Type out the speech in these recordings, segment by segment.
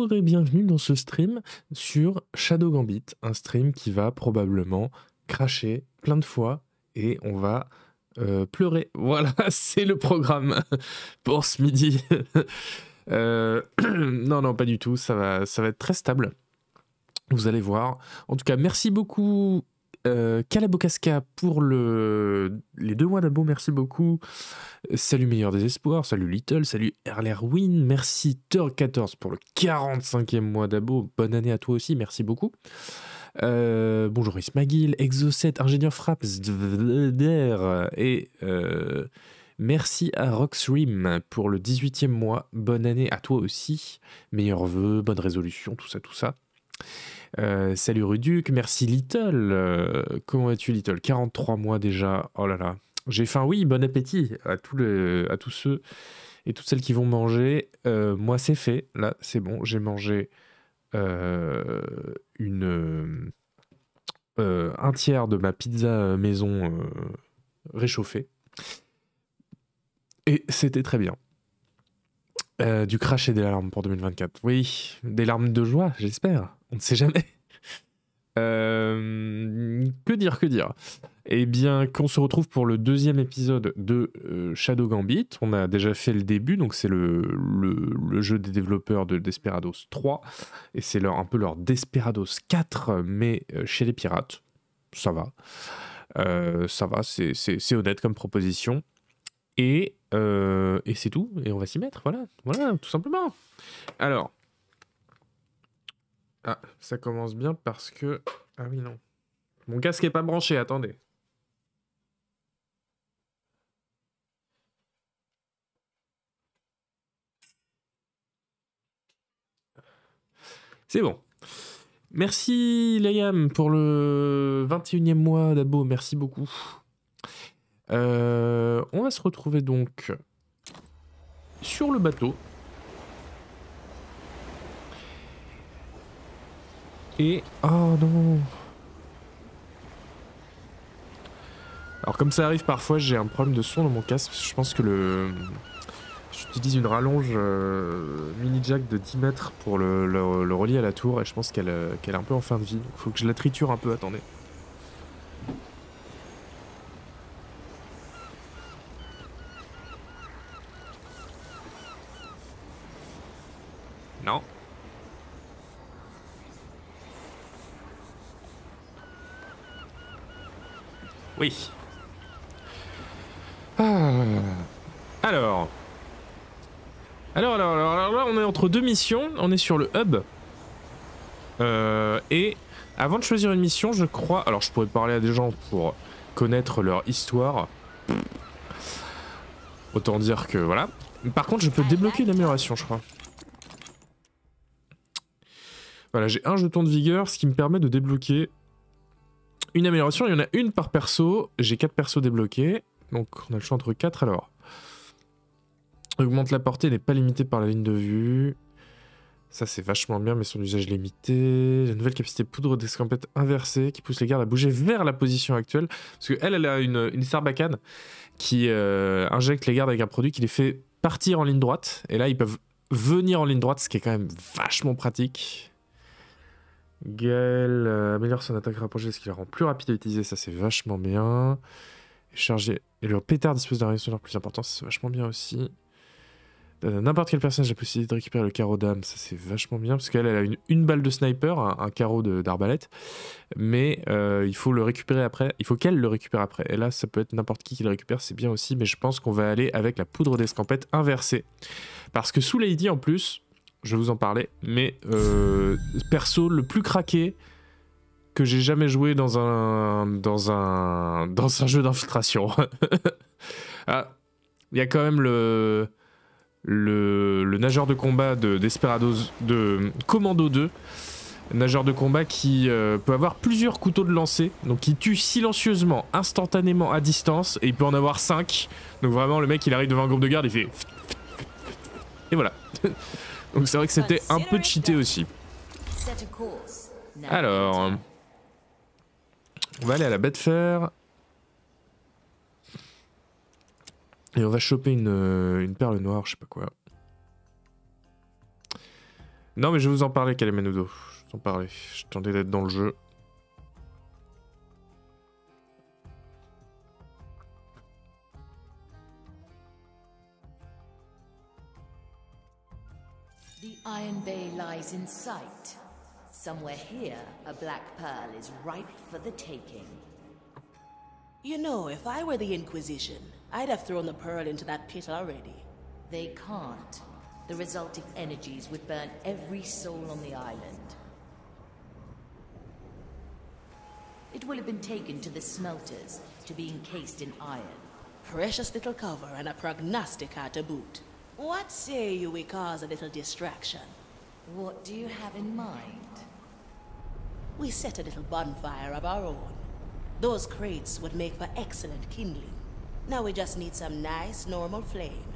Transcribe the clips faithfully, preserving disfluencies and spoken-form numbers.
bonjour et bienvenue dans ce stream sur Shadow Gambit, un stream qui va probablement cracher plein de fois et on va euh, pleurer. Voilà, c'est le programme pour ce midi. euh, non, non, pas du tout, ça va, ça va être très stable. Vous allez voir. En tout cas, merci beaucoup euh, Calabocaska pour le... les deux mois d'abo, merci beaucoup. Salut Meilleur des Espoirs, salut Little, salut Erlerwin, merci Thor quatorze pour le quarante-cinquième mois d'abo, bonne année à toi aussi, merci beaucoup. Euh, bonjour Ismaguil, Exocet, Ingénieur Fraps, et euh, merci à Roxrim pour le dix-huitième mois, bonne année à toi aussi, meilleurs vœux, bonne résolution, tout ça, tout ça. Euh, salut Ruduc, merci Little, euh, comment vas-tu Little, quarante-trois mois déjà, oh là là. J'ai faim, oui, bon appétit à tous, les, à tous ceux et toutes celles qui vont manger. Euh, moi, c'est fait, là, c'est bon. J'ai mangé euh, une, euh, un tiers de ma pizza maison euh, réchauffée. Et c'était très bien. Euh, du crash et des larmes pour deux mille vingt-quatre. Oui, des larmes de joie, j'espère. On ne sait jamais. Euh, que dire, que dire Eh bien, qu'on se retrouve pour le deuxième épisode de euh, Shadow Gambit. On a déjà fait le début, donc c'est le, le, le jeu des développeurs de Desperados trois. Et c'est leur, un peu leur Desperados quatre, mais euh, chez les pirates. Ça va. Euh, ça va, c'est, c'est, c'est honnête comme proposition. Et, euh, et c'est tout. Et on va s'y mettre, voilà. Voilà, tout simplement. Alors... Ah, ça commence bien parce que... Ah oui, non. Mon casque est pas branché, attendez. C'est bon. Merci Layam pour le vingt et unième mois d'abo, merci beaucoup. Euh, on va se retrouver donc sur le bateau. Et... Oh non. Alors comme ça arrive parfois, j'ai un problème de son dans mon casque. Je pense que le... J'utilise une rallonge euh, mini jack de dix mètres pour le, le, le relier à la tour et je pense qu'elle euh, qu'elle est un peu en fin de vie. Il faut que je la triture un peu, attendez. Non. Oui. Ah. Alors. Alors, alors, alors, alors là, on est entre deux missions. On est sur le hub. Euh, et avant de choisir une mission, je crois... Alors, je pourrais parler à des gens pour connaître leur histoire. Autant dire que, voilà. Par contre, je peux débloquer une amélioration, je crois. Voilà, j'ai un jeton de vigueur, ce qui me permet de débloquer une amélioration. Il y en a une par perso. J'ai quatre persos débloqués. Donc, on a le choix entre quatre, alors. Augmente la portée, n'est pas limitée par la ligne de vue. Ça, c'est vachement bien, mais son usage limité. La nouvelle capacité poudre d'escampette inversée qui pousse les gardes à bouger vers la position actuelle. Parce qu'elle, elle a une, une sarbacane qui euh, injecte les gardes avec un produit qui les fait partir en ligne droite. Et là, ils peuvent venir en ligne droite, ce qui est quand même vachement pratique. Gaël euh, améliore son attaque rapprochée, ce qui la rend plus rapide à utiliser. Ça, c'est vachement bien. Et charger. Et le pétard dispose d'un rayon sonore plus important. C'est vachement bien aussi. N'importe quel personnage a la possibilité de récupérer le carreau d'âme, ça c'est vachement bien, parce qu'elle elle a une, une balle de sniper, un, un carreau d'arbalète, mais euh, il faut le récupérer après, il faut qu'elle le récupère après, et là ça peut être n'importe qui qui le récupère, c'est bien aussi, mais je pense qu'on va aller avec la poudre d'escampette inversée, parce que sous Lady en plus, je vais vous en parler, mais euh, perso le plus craqué que j'ai jamais joué dans un, dans un, dans un jeu d'infiltration. Ah, il y a quand même le... Le, le nageur de combat de Desperados, de Commando deux, nageur de combat qui euh, peut avoir plusieurs couteaux de lancer, donc qui tue silencieusement, instantanément à distance, et il peut en avoir cinq. Donc vraiment le mec il arrive devant un groupe de garde, il fait... Et voilà. Donc c'est vrai que c'était un peu cheaté aussi. Alors... On va aller à la baie de fer. Et on va choper une, une perle noire, je sais pas quoi. Non, mais je vais vous en parler, Kalemenudo. Je vais vous en parler. J'attendais d'être dans le jeu. The Iron Bay lies in sight. Somewhere here, a black pearl is ripe for the taking. You know, if I were the Inquisition, I'd have thrown the pearl into that pit already. They can't. The resulting energies would burn every soul on the island. It will have been taken to the smelters to be encased in iron. Precious little cover and a prognosticator to boot. What say you we cause a little distraction? What do you have in mind? We set a little bonfire of our own. Those crates would make for excellent kindling. Now we just need some nice, normal flame.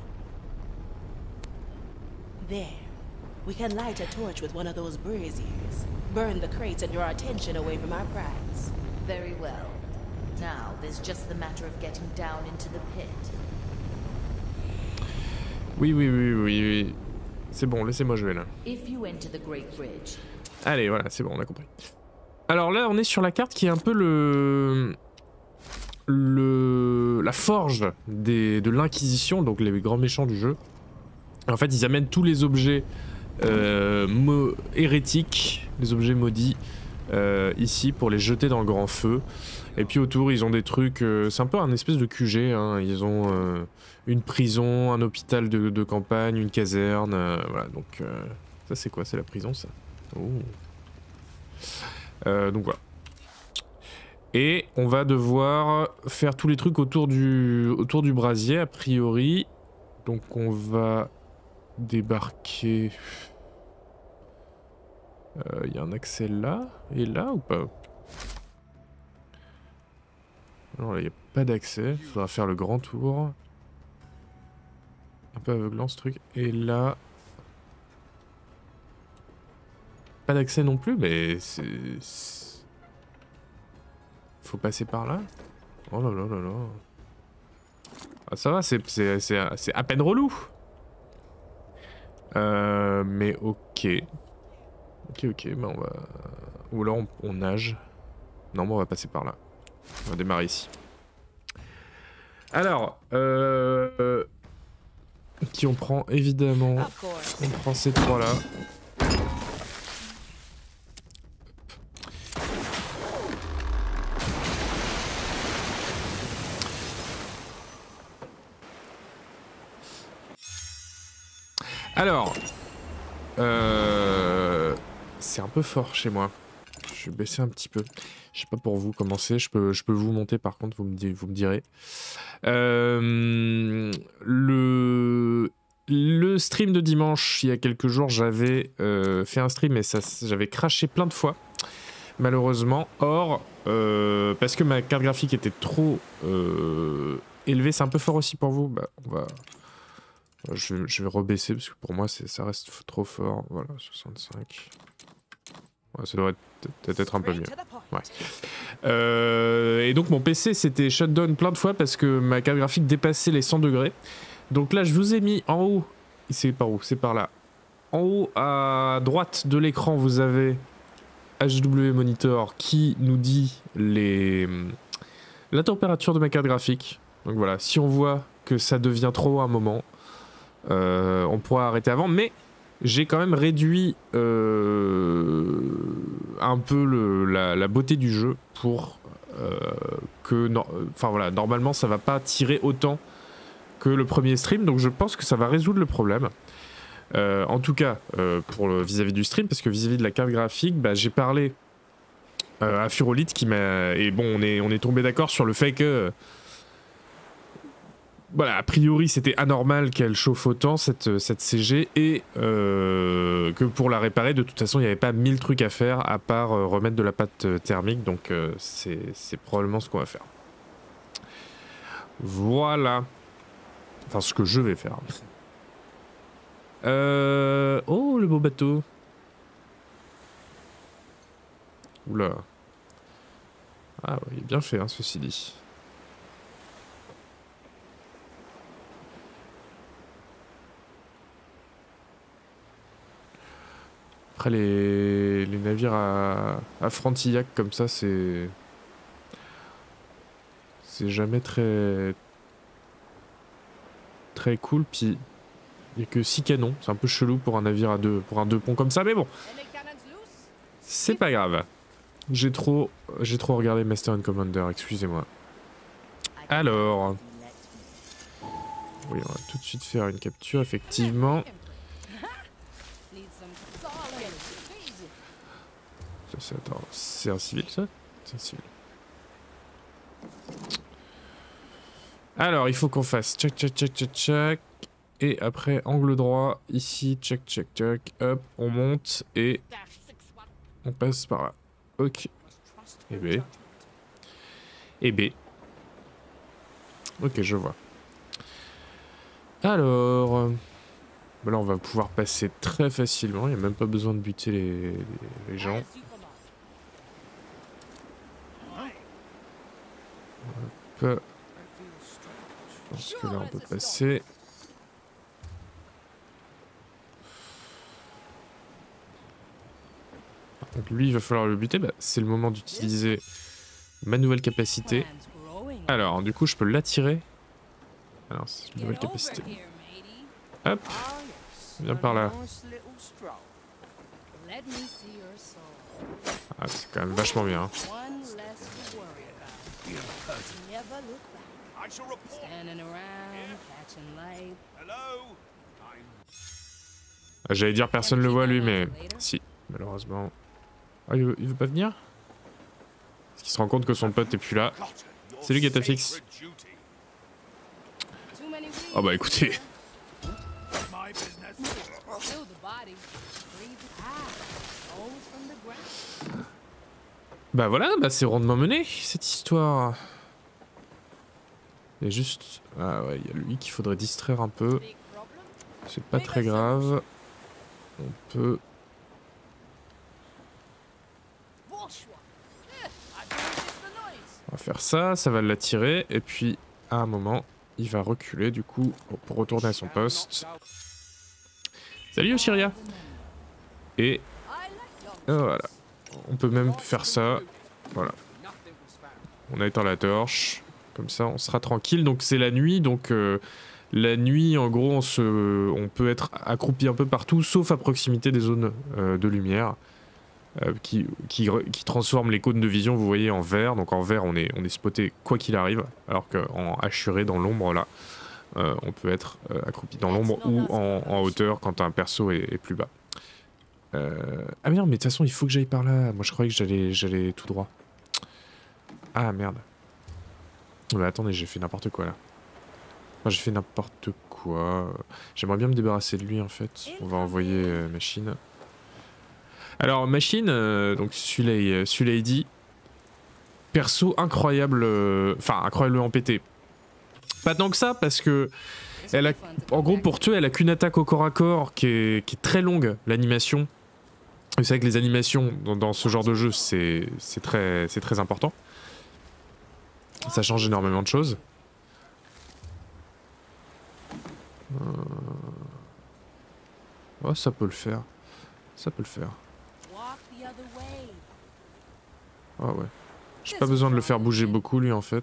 There. We can light a torch with one of those braziers. Burn the crates and draw attention away from our prize. Very well. Now, there's just the matter of getting down into the pit. Oui, oui, oui, oui, oui. C'est bon, laissez-moi jouer là. If you enter the Great Bridge. Allez, voilà, c'est bon, on a compris. Alors là, on est sur la carte qui est un peu le... le... la forge des... de l'Inquisition, donc les grands méchants du jeu. En fait, ils amènent tous les objets euh, mo... hérétiques, les objets maudits, euh, ici pour les jeter dans le grand feu. Et puis autour, ils ont des trucs... Euh, c'est un peu un espèce de Q G, hein. Ils ont euh, une prison, un hôpital de, de campagne, une caserne, euh, voilà, donc... Euh, ça c'est quoi? C'est la prison, ça? Oh. Euh, donc voilà. Et on va devoir faire tous les trucs autour du, autour du brasier, a priori. Donc on va débarquer... Il euh, y a un accès là et là ou pas? Non, là il n'y a pas d'accès. Il faudra faire le grand tour. Un peu aveuglant ce truc. Et là... Pas d'accès non plus, mais c'est... Faut passer par là. Oh là là là là. Ah ça va, c'est à peine relou. Euh, mais ok. Ok, ok, bah on va... Ou là on, on nage. Non, mais on va passer par là. On va démarrer ici. Alors, euh... qui on prend évidemment... On prend ces trois là. Alors, euh, c'est un peu fort chez moi. Je vais baisser un petit peu. Je sais pas pour vous comment c'est. Je peux, je peux vous monter par contre, vous me, vous me direz. Euh, le, le stream de dimanche, il y a quelques jours, j'avais euh, fait un stream et j'avais craché plein de fois. Malheureusement. Or, euh, parce que ma carte graphique était trop euh, élevée, c'est un peu fort aussi pour vous. Bah, on va... Je vais, je vais rebaisser parce que pour moi ça reste trop fort. Voilà, soixante-cinq. Ouais, ça devrait peut-être être un peu mieux. Ouais. Euh, et donc mon P C s'était shutdown plein de fois parce que ma carte graphique dépassait les cent degrés. Donc là je vous ai mis en haut. C'est par où? C'est par là. En haut à droite de l'écran vous avez H W Monitor qui nous dit les... la température de ma carte graphique. Donc voilà, si on voit que ça devient trop haut à un moment, Euh, on pourra arrêter avant, mais j'ai quand même réduit euh, un peu le, la, la beauté du jeu pour euh, que, no, enfin voilà, normalement ça va pas tirer autant que le premier stream, donc je pense que ça va résoudre le problème. Euh, en tout cas, euh, pour le vis-à-vis du stream, parce que vis-à-vis de la carte graphique, bah, j'ai parlé euh, à Furolite qui m'a, et bon, on est on est tombé d'accord sur le fait que voilà, a priori c'était anormal qu'elle chauffe autant cette, cette C G et euh, que pour la réparer de toute façon il n'y avait pas mille trucs à faire à part euh, remettre de la pâte thermique, donc euh, c'est probablement ce qu'on va faire. Voilà. Enfin ce que je vais faire. Euh... Oh le beau bateau. Oula. Ah ouais, il est bien fait hein, ceci dit. Après les, les navires à, à Frontillac comme ça, c'est... C'est jamais très... Très cool, puis... Il n'y a que six canons, c'est un peu chelou pour un navire à deux, pour un deux ponts comme ça, mais bon. C'est pas grave. J'ai trop... J'ai trop regardé Master and Commander, excusez-moi. Alors... Oui, on va tout de suite faire une capture, effectivement. Ça, c'est... Attends, c'est un civil, ça? C'est un civil. Alors, il faut qu'on fasse tchac, tchac, tchac, tchac, tchac. Et après, angle droit, ici, tchac, tchac, tchac. Hop, on monte et... On passe par là. Ok. Et B. Et B. Ok, je vois. Alors... Ben là, on va pouvoir passer très facilement. Il n'y a même pas besoin de buter les, les, les gens. Hop. Je pense que là, on peut passer. Donc lui, il va falloir le buter. Bah, c'est le moment d'utiliser ma nouvelle capacité. Alors, du coup, je peux l'attirer. Alors, c'est une nouvelle capacité. Hop. Viens par là. Ah, c'est quand même vachement bien. Hein. Ah, j'allais dire personne le voit lui, mais si, malheureusement. Ah, il veut, il veut pas venir? Parce qu'il se rend compte que son pote est plus là. Salut Gatafix. Oh bah écoutez. Bah voilà, bah c'est rondement mené cette histoire. Il y a juste... Ah ouais, il y a lui qu'il faudrait distraire un peu. C'est pas très grave. On peut... On va faire ça, ça va l'attirer. Et puis, à un moment, il va reculer du coup pour retourner à son poste. Salut Oshiria. Et... Voilà. On peut même faire ça. Voilà. On a éteint la torche. Comme ça, on sera tranquille. Donc c'est la nuit. Donc euh, la nuit, en gros, on, se, on peut être accroupi un peu partout, sauf à proximité des zones euh, de lumière. Euh, qui, qui, qui transforment les cônes de vision, vous voyez, en vert. Donc en vert, on est, on est spoté quoi qu'il arrive. Alors qu'en hachuré, dans l'ombre, là, euh, on peut être euh, accroupi dans l'ombre ou en, en hauteur quand un perso est, est plus bas. Euh... Ah merde, mais de toute façon, il faut que j'aille par là. Moi, je croyais que j'allais j'allais tout droit. Ah merde. Mais attendez, j'ai fait n'importe quoi là. Enfin, j'ai fait n'importe quoi. J'aimerais bien me débarrasser de lui en fait. On va envoyer euh, Machine. Alors Machine, euh, donc celui-là celui il dit. Perso incroyable, enfin euh, incroyablement pété. Pas tant que ça parce que elle a, en gros pour tuer, elle a qu'une attaque au corps à corps qui est, qui est très longue, l'animation. Vous savez que les animations dans, dans ce genre de jeu c'est très, très important. Ça change énormément de choses. Euh... Oh, ça peut le faire. Ça peut le faire. Ah ouais. J'ai pas besoin de le faire bouger beaucoup lui en fait.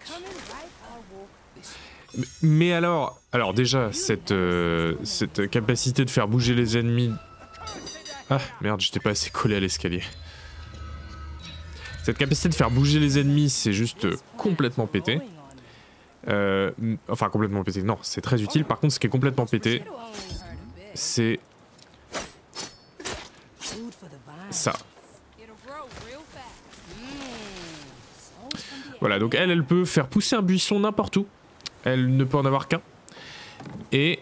Mais, mais alors, alors déjà cette euh, cette capacité de faire bouger les ennemis. Ah merde, j'étais pas assez collé à l'escalier. Cette capacité de faire bouger les ennemis, c'est juste complètement pété. Euh, enfin, complètement pété. Non, c'est très utile. Par contre, ce qui est complètement pété, c'est ça. Voilà, donc elle, elle peut faire pousser un buisson n'importe où. Elle ne peut en avoir qu'un. Et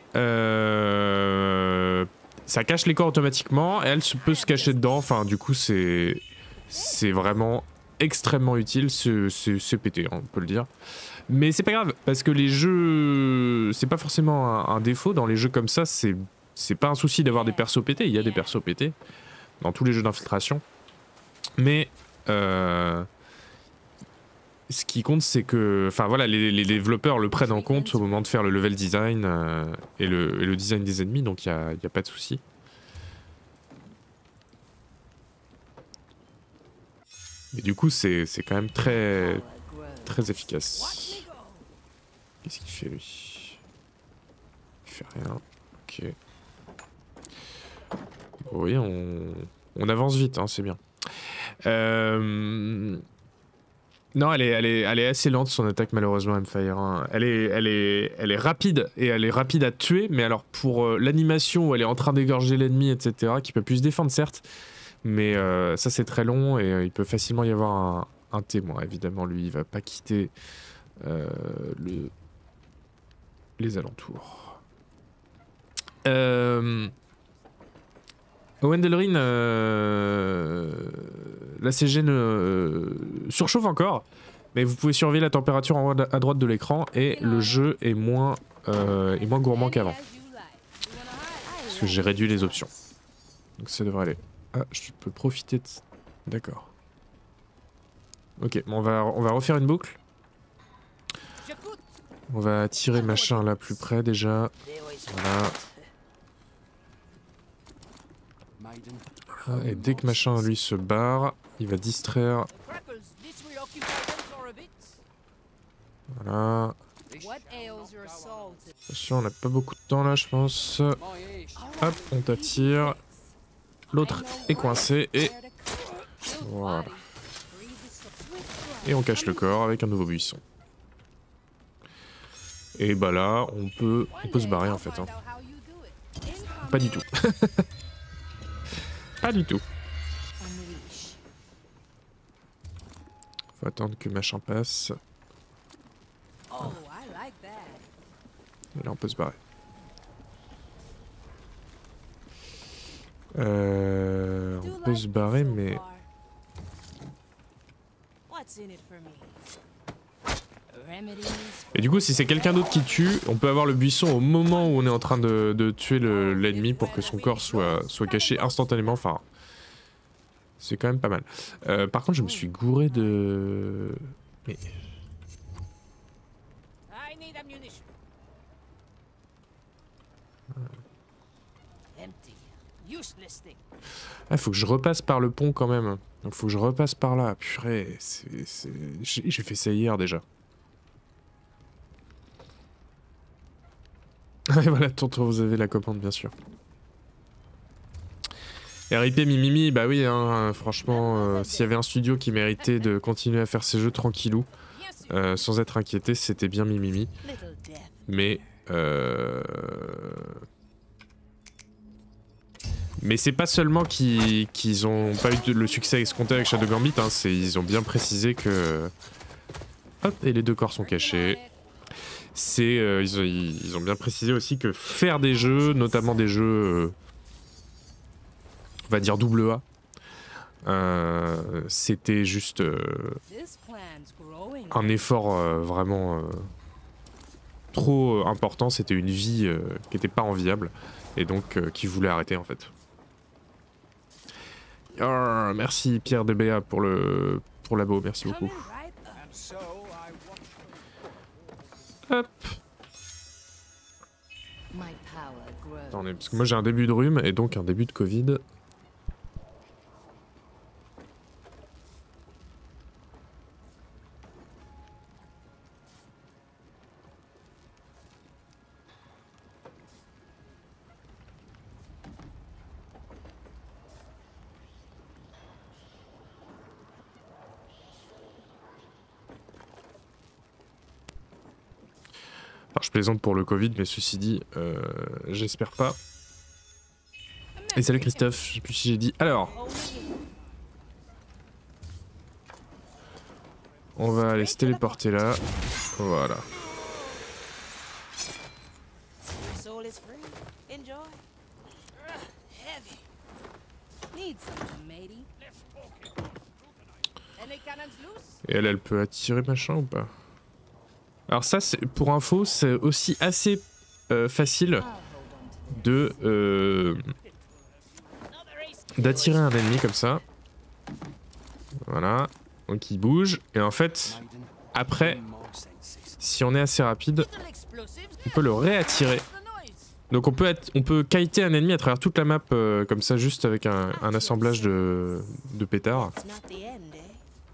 euh, ça cache les corps automatiquement. Et elle peut se cacher dedans. Enfin, du coup, c'est c'est vraiment extrêmement utile. C'est pété, hein, on peut le dire. Mais c'est pas grave, parce que les jeux... C'est pas forcément un, un défaut. Dans les jeux comme ça, c'est pas un souci d'avoir des persos pétés. Il y a des persos pétés dans tous les jeux d'infiltration. Mais... Euh, ce qui compte, c'est que... Enfin voilà, les, les développeurs le prennent en compte au moment de faire le level design euh, et, le, et le design des ennemis, donc il n'y a, y a pas de souci. Et du coup, c'est quand même très, très efficace. Qu'est-ce qu'il fait lui? Il fait rien. Ok. Oui, on, on avance vite, hein, c'est bien. Euh... Non, elle est, elle, est, elle est assez lente son attaque malheureusement, M-Fire. Hein. Elle, est, elle, est, elle est rapide et elle est rapide à tuer, mais alors pour euh, l'animation où elle est en train d'égorger l'ennemi, et cetera, qui peut plus se défendre certes, mais euh, ça c'est très long et euh, il peut facilement y avoir un, un témoin. Évidemment, lui, il va pas quitter euh, le, les alentours. Euh... Wendelrin, euh, la C G ne euh, surchauffe encore, mais vous pouvez surveiller la température en haut à droite de l'écran et le jeu est moins, euh, est moins gourmand qu'avant. Parce que j'ai réduit les options. Donc ça devrait aller. Ah, je peux profiter de... D'accord. Ok, bon, on, va, on va refaire une boucle. On va tirer machin là plus près déjà. Voilà. Et dès que machin lui se barre, il va distraire. Voilà. Attention, on n'a pas beaucoup de temps là, je pense. Hop, on t'attire. L'autre est coincé et voilà. Et on cache le corps avec un nouveau buisson. Et bah là, on peut, on peut se barrer en fait. Hein. Pas du tout. Pas du tout. Faut attendre que machin passe. Et là on peut se barrer. Euh, on peut se barrer mais... Et du coup si c'est quelqu'un d'autre qui tue, on peut avoir le buisson au moment où on est en train de, de tuer l'ennemi pour que son corps soit, soit caché instantanément. Enfin, c'est quand même pas mal. Euh, par contre je me suis gouré de... Mais... Ah, faut que je repasse par le pont quand même. Donc faut que je repasse par là. Purée, j'ai fait ça hier déjà. Et voilà, tonton, vous avez la commande bien sûr. R I P Mimimi, bah oui, hein, franchement, euh, s'il y avait un studio qui méritait de continuer à faire ses jeux tranquillou, euh, sans être inquiété, c'était bien Mimimi. Mais... Euh... Mais c'est pas seulement qu'ils qu'ils ont pas eu le succès escompté avec Shadow Gambit, hein, ils ont bien précisé que... Hop, et les deux corps sont cachés. C'est, euh, ils, ont, ils ont bien précisé aussi que faire des jeux, notamment des jeux, euh, on va dire double A, euh, c'était juste euh, un effort euh, vraiment euh, trop important, c'était une vie euh, qui n'était pas enviable, et donc euh, qui voulait arrêter en fait. Oh, merci Pierre D B A pour le pour l'abo, merci beaucoup. Hop. Attendez, parce que moi j'ai un début de rhume et donc un début de Covid. Alors je plaisante pour le Covid, mais ceci dit, euh, j'espère pas. Et salut Christophe, je sais plus si j'ai dit. Alors, on va aller se téléporter là. Voilà. Et elle, elle peut attirer machin ou pas? Alors ça, pour info, c'est aussi assez euh, facile de euh, d'attirer un ennemi comme ça. Voilà, donc il bouge. Et en fait, après, si on est assez rapide, on peut le réattirer. Donc on peut, être, on peut kiter un ennemi à travers toute la map euh, comme ça, juste avec un, un assemblage de, de pétards.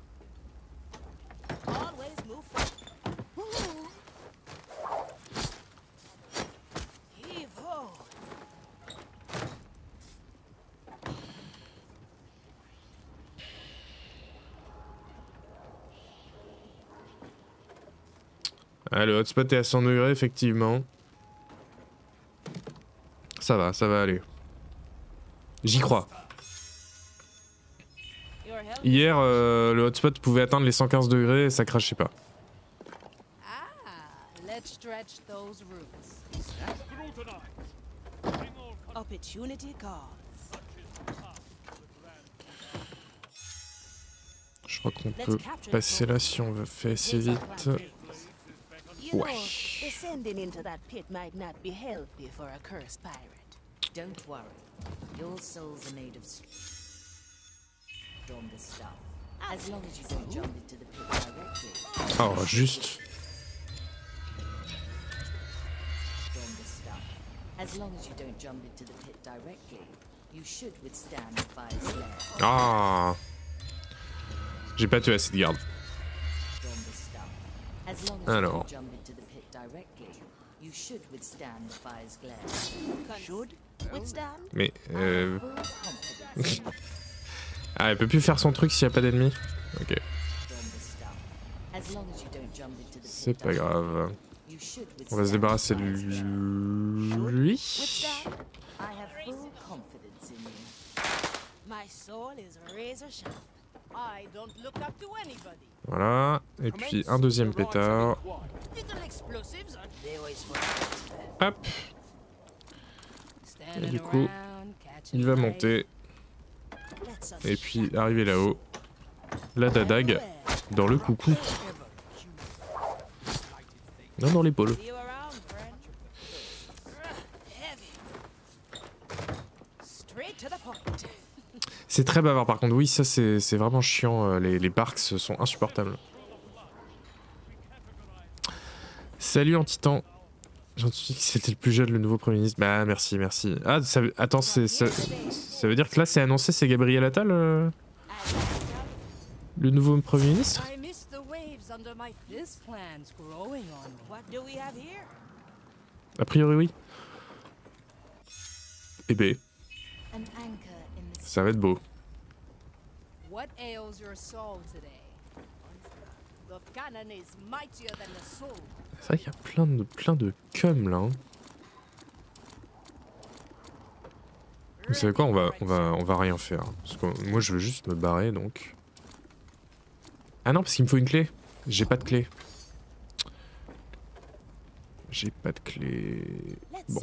Ah, le hotspot est à cent degrés, effectivement. Ça va, ça va aller. J'y crois. Hier, euh, le hotspot pouvait atteindre les cent quinze degrés et ça crachait pas. Je crois qu'on peut passer là si on veut faire assez vite. Ouais. Don't worry. Your souls are made of stronger stuff. As long as you don't jump into the pit directly. Oh, juste. Stronger stuff. As long as you don't jump into the pit directly, you should withstand the fire's glare. Ah. J'ai pas tué assez de garde. Stronger stuff. As long as you Alors. don't jump into the pit directly, you should withstand the fire's glare. Should withstand? Mais euh... Full confidence. ah, elle peut plus faire son truc s'il y a pas d'ennemis. Ok. C'est pas grave. On va se débarrasser de lui. Voilà. Et puis un deuxième pétard. Hop. Et du coup, il va monter. Et puis arriver là-haut. La dadag dans le coucou. Non, dans l'épaule. C'est très bavard par contre. Oui, ça c'est vraiment chiant. Les, les barks sont insupportables. Salut en titan. J'en suis que c'était le plus jeune, le nouveau Premier ministre. Bah merci, merci. Ah, ça, attends, ça, ça veut dire que là c'est annoncé, c'est Gabriel Attal euh, le nouveau Premier ministre? A priori oui. Eh ben, ça va être beau. C'est vrai qu'il y a plein de, plein de cum là. Hein. Vous savez quoi, on va, on va, on va rien faire. Parce que moi je veux juste me barrer donc. Ah non, parce qu'il me faut une clé. J'ai pas de clé. J'ai pas de clé. Bon.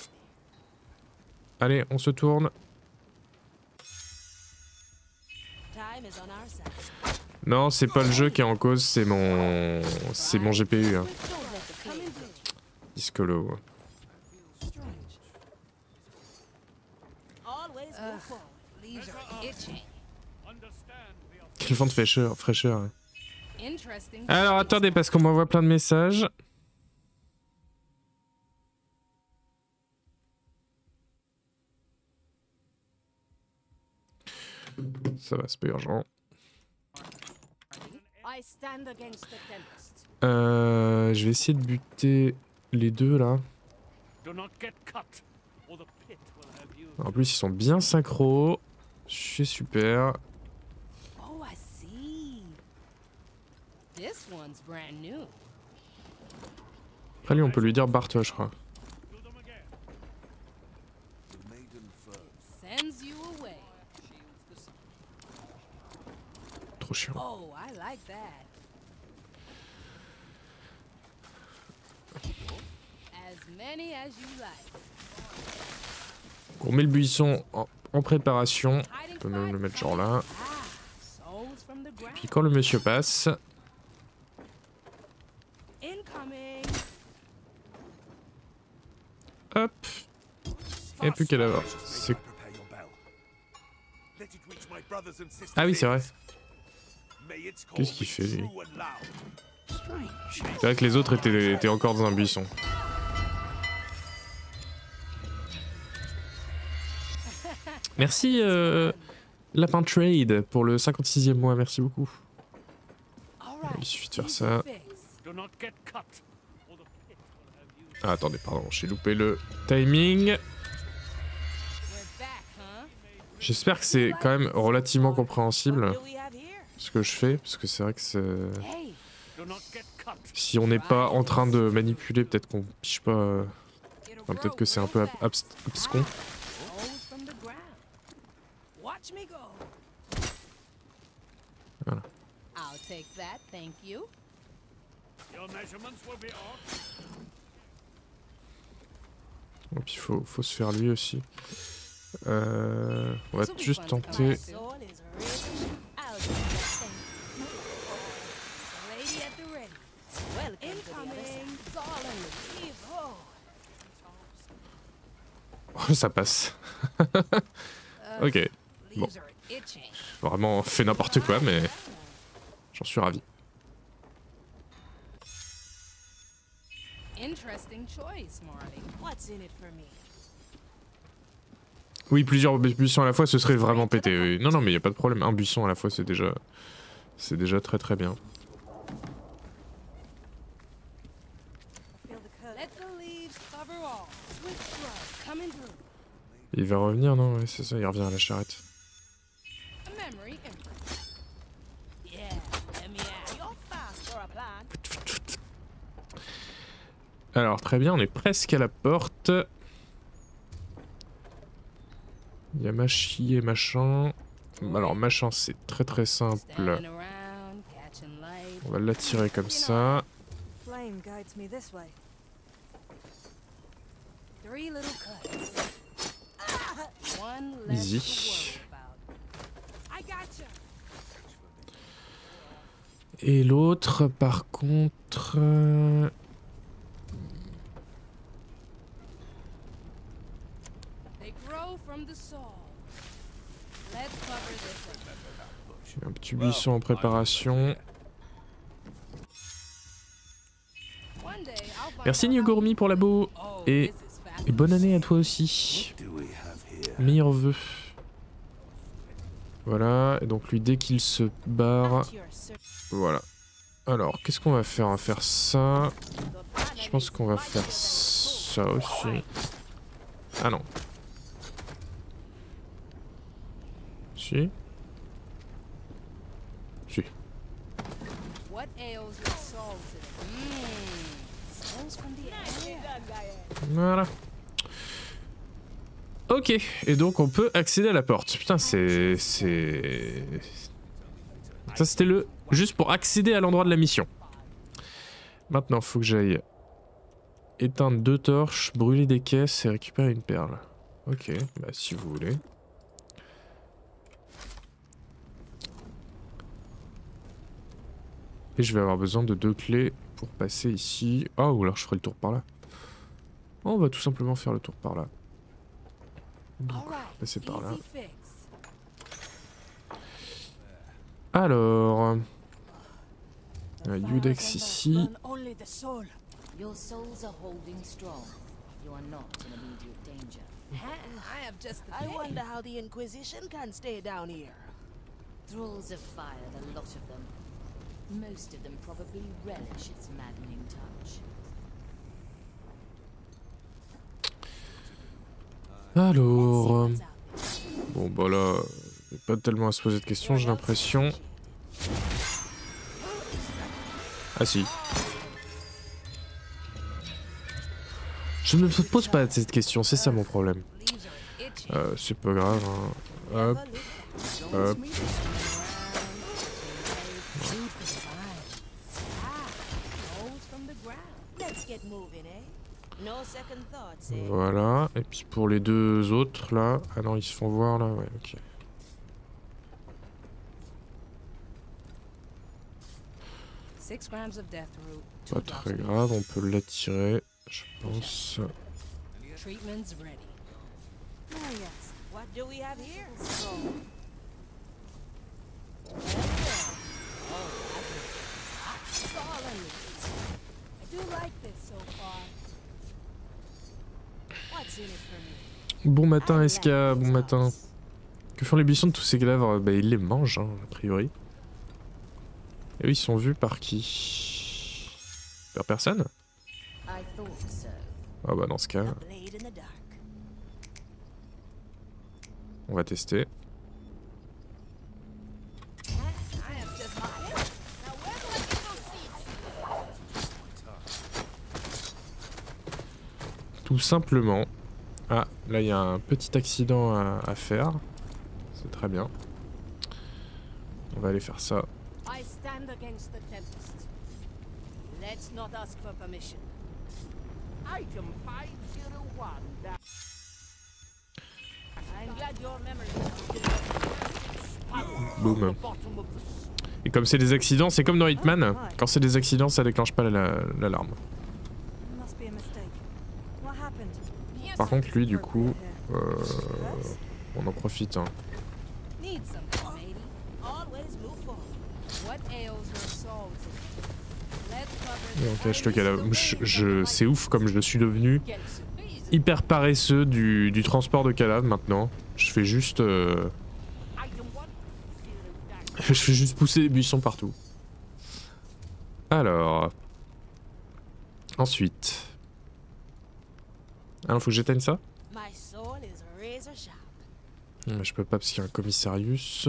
Allez, on se tourne. Non, c'est pas le jeu qui est en cause, c'est mon... c'est mon G P U. Hein. Discolo. Quel vent de fraîcheur, fraîcheur. Hein. Alors attendez, parce qu'on m'envoie plein de messages. Ça va, c'est pas urgent. Euh, je vais essayer de buter les deux là. En plus ils sont bien synchro. C'est super. Après lui on peut lui dire barre-toi je crois. Trop chiant. On met le buisson en, en préparation. On peut même le mettre genre là. Puis quand le monsieur passe. Hop. Il n'y a plus qu'à l'avoir. Ah oui, c'est vrai. Qu'est-ce qu'il fait lui? C'est vrai que les autres étaient, étaient encore dans un buisson. Merci euh, Lapin Trade pour le cinquante-sixième mois, merci beaucoup. Il suffit de faire ça. Ah, attendez, pardon, j'ai loupé le timing. J'espère que c'est quand même relativement compréhensible ce que je fais, parce que c'est vrai que c'est... Si on n'est pas en train de manipuler, peut-être qu'on piche pas... Euh... Enfin, peut-être que c'est un peu ab abs abscon. Voilà. Et puis il faut, faut se faire lui aussi. Euh, on va juste tenter... Oh, ça passe. Ok. Bon. Vraiment fait n'importe quoi, mais j'en suis ravi. Oui, plusieurs buissons à la fois, ce serait vraiment pété. Oui. Non, non, mais il n'y a pas de problème. Un buisson à la fois, c'est déjà... C'est déjà très très bien. Il va revenir, non? Ouais, c'est ça, il revient à la charrette. Alors, très bien, on est presque à la porte. Il y a Machi et machin. Alors, machin, c'est très très simple. On va l'attirer comme ça. Easy. Et l'autre, par contre... Euh... J'ai un petit buisson en préparation. Merci Nyogourmi pour la beau. Et, et bonne année à toi aussi. Meilleurs vœux. Voilà, et donc lui dès qu'il se barre... Voilà. Alors, qu'est-ce qu'on va faire? On va faire ça. Je pense qu'on va faire ça aussi. Ah non. Si. Si. Voilà. Ok, et donc on peut accéder à la porte. Putain, c'est... c'est... Ça c'était le... Juste pour accéder à l'endroit de la mission. Maintenant, faut que j'aille éteindre deux torches, brûler des caisses et récupérer une perle. Ok, bah si vous voulez. Et je vais avoir besoin de deux clés pour passer ici. Ah, oh, ou alors je ferai le tour par là. Oh, on va tout simplement faire le tour par là. Donc, passer par là. Alors... Euh, Yudex ici. Your souls are holding strong. You are not in immediate danger. I have just I wonder how the Inquisition can stay down here. Thralls of fire, the lot of them. Most of them probably relish its maddening touch. Alors... Bon bah là, il n'y a pas tellement à se poser de questions, j'ai l'impression. Ah si. Je ne me pose pas cette question, c'est ça mon problème. Euh, c'est pas grave, hein. Hop. Hop. Voilà, et puis pour les deux autres là... Ah non, ils se font voir là, ouais, ok. Pas très grave, on peut l'attirer, je pense. Bon matin, S K, bon matin. Que font les buissons de tous ces cadavres? Bah ils les mangent, hein, a priori. Et eux, ils sont vus par qui? Par personne? Ah bah dans ce cas... On va tester. tout simplement... Ah, là il y a un petit accident à, à faire. C'est très bien. On va aller faire ça. I stand against the tempest. Let's not ask for permission. Item five zero one. I'm glad your memory is Boum. Et comme c'est des accidents, c'est comme dans Hitman. Quand c'est des accidents, ça déclenche pas l'alarme. La, la Par contre, lui, du coup, euh, on en profite. Hein. Ok, je te calme. Je, je, c'est ouf comme je suis devenu hyper paresseux du, du transport de cadavres maintenant. Je fais juste... Euh... Je fais juste pousser les buissons partout. Alors... Ensuite... Ah non, faut que j'éteigne ça? Je peux pas parce qu'il y a un commissarius.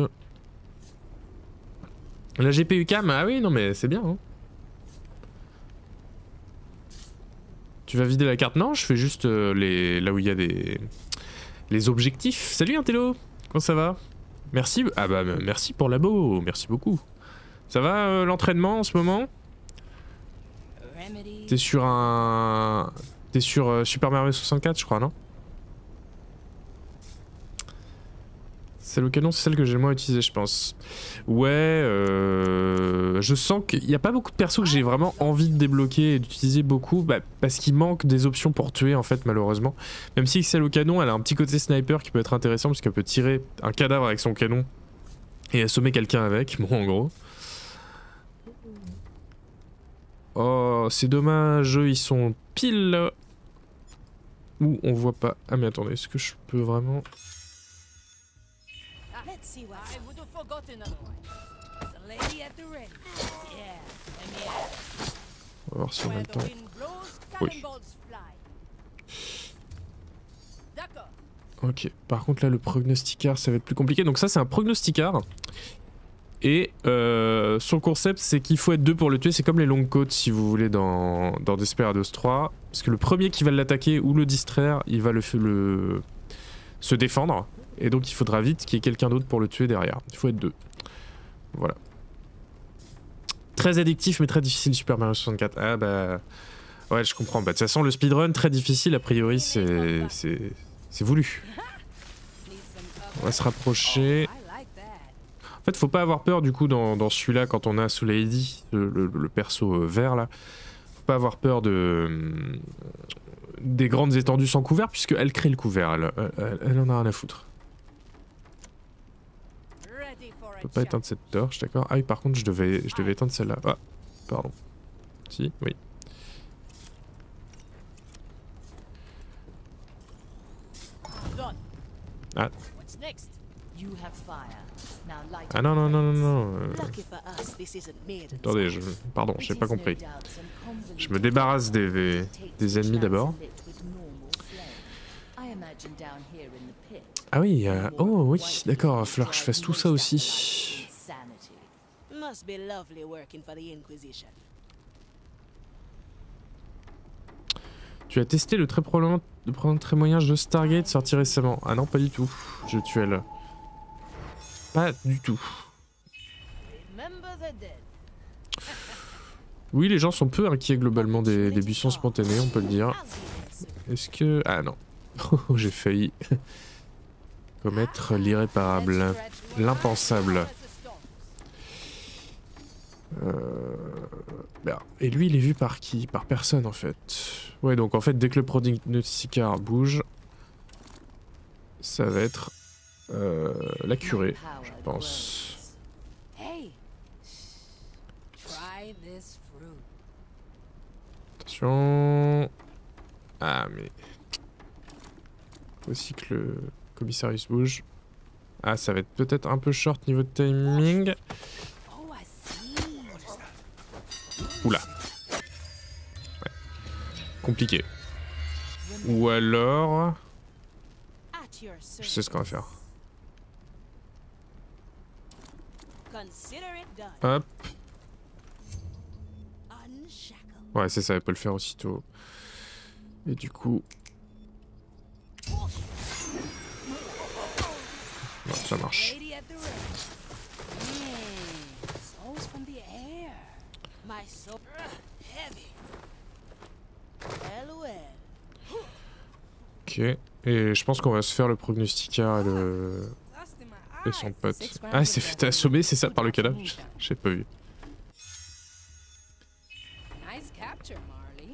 La G P U cam, ah oui, non mais c'est bien. Hein. Tu vas vider la carte? Non, je fais juste euh, les là où il y a des les objectifs. Salut Intello, comment ça va? Merci, ah bah merci pour l'abo, merci beaucoup. Ça va euh, l'entraînement en ce moment? T'es sur un... T'es sur euh, Super Mario soixante-quatre je crois, non? Celle au canon, c'est celle que j'ai le moins utilisée, je pense. Ouais, euh, je sens qu'il n'y a pas beaucoup de persos que j'ai vraiment envie de débloquer et d'utiliser beaucoup, bah, parce qu'il manque des options pour tuer en fait, malheureusement. Même si celle au canon, elle a un petit côté sniper qui peut être intéressant, parce qu'elle peut tirer un cadavre avec son canon et assommer quelqu'un avec, bon en gros. Oh, c'est dommage, ils sont pile où on voit pas. Ah mais attendez, est-ce que je peux vraiment... On va voir si on a le temps. Oui. Ok, par contre là le prognosticar ça va être plus compliqué. Donc ça c'est un prognosticar. Et euh, son concept c'est qu'il faut être deux pour le tuer. C'est comme les longues côtes si vous voulez dans, dans Desperados trois. Parce que le premier qui va l'attaquer ou le distraire, il va le, le se défendre. Et donc il faudra vite qu'il y ait quelqu'un d'autre pour le tuer derrière. Il faut être deux. Voilà. Très addictif mais très difficile Super Mario soixante-quatre. Ah bah... Ouais je comprends. Bah, de toute façon le speedrun très difficile a priori c'est... C'est voulu. On va se rapprocher. En fait faut pas avoir peur du coup dans, dans celui-là quand on a sous Lady, le, le, le perso euh, vert là. Faut pas avoir peur de... Euh, des grandes étendues sans couvert puisque elle crée le couvert. Elle, elle, elle en a rien à foutre. Je peux pas éteindre cette torche, d'accord. Ah oui, par contre, je devais, je devais éteindre celle-là. Ah, pardon. Si, oui. Ah. Ah non, non, non, non, non. Euh... Attendez, je... pardon, j'ai pas compris. Je me débarrasse des, des, des ennemis d'abord. Ah oui, euh... oh oui, d'accord, il va falloir que je fasse tout ça aussi. Tu as testé le très probablement le très moyen jeu Stargate sorti récemment. Ah non, pas du tout. Je tue elle. Pas du tout. Oui, les gens sont peu inquiets globalement des, des buissons spontanés, on peut le dire. Est-ce que... Ah non. J'ai failli commettre l'irréparable. L'impensable. Euh... Ben, et lui, il est vu par qui? Par personne en fait. Ouais, donc en fait, dès que le prognosticar bouge, ça va être euh, la curée, je pense. Attention. Ah, mais. Faut aussi que le commissarius bouge. Ah, ça va être peut-être un peu short niveau de timing. Oula. Ouais. Compliqué. Ou alors... Je sais ce qu'on va faire. Hop. Ouais, c'est ça, elle peut le faire aussitôt. Et du coup... Bon, ça marche. Lady at the ready. Mm, souls from the air. My soul heavy. Well, well. Ok. Et je pense qu'on va se faire le prognosticateur et le... Dust in my et son eyes. pote. Six Ah, grams il s'est of fait that. assommer, c'est ça, par le cadavre? J'ai pas vu. Nice capture, Marley.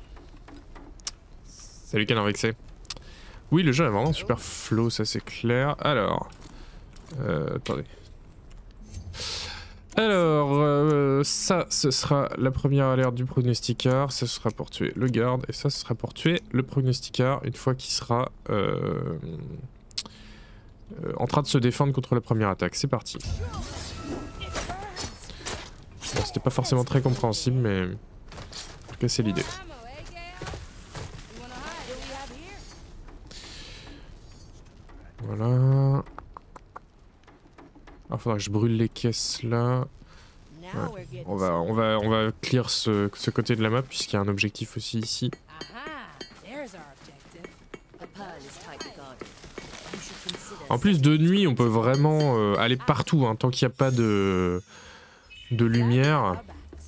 Salut Canard Vexé. Oui, le jeu est vraiment super flow, ça c'est clair. Alors... Euh, attendez. Alors, euh, ça, ce sera la première alerte du prognosticateur. Ça sera pour tuer le garde. Et ça, ce sera pour tuer le prognosticateur une fois qu'il sera euh, euh, en train de se défendre contre la première attaque. C'est parti. Bon, c'était pas forcément très compréhensible, mais en tout cas, c'est l'idée. Ammo, eh, Gale? You wanna hide? What do we have here? Voilà. Alors, faudra que je brûle les caisses là. Now we're getting On va, on va, on va clear ce, ce côté de la map puisqu'il y a un objectif aussi ici. Aha, there's our objective. The pearl is tightly guarded. You should consider En plus de nuit, on peut vraiment euh, aller partout hein, tant qu'il n'y a pas de, de lumière. Our backs.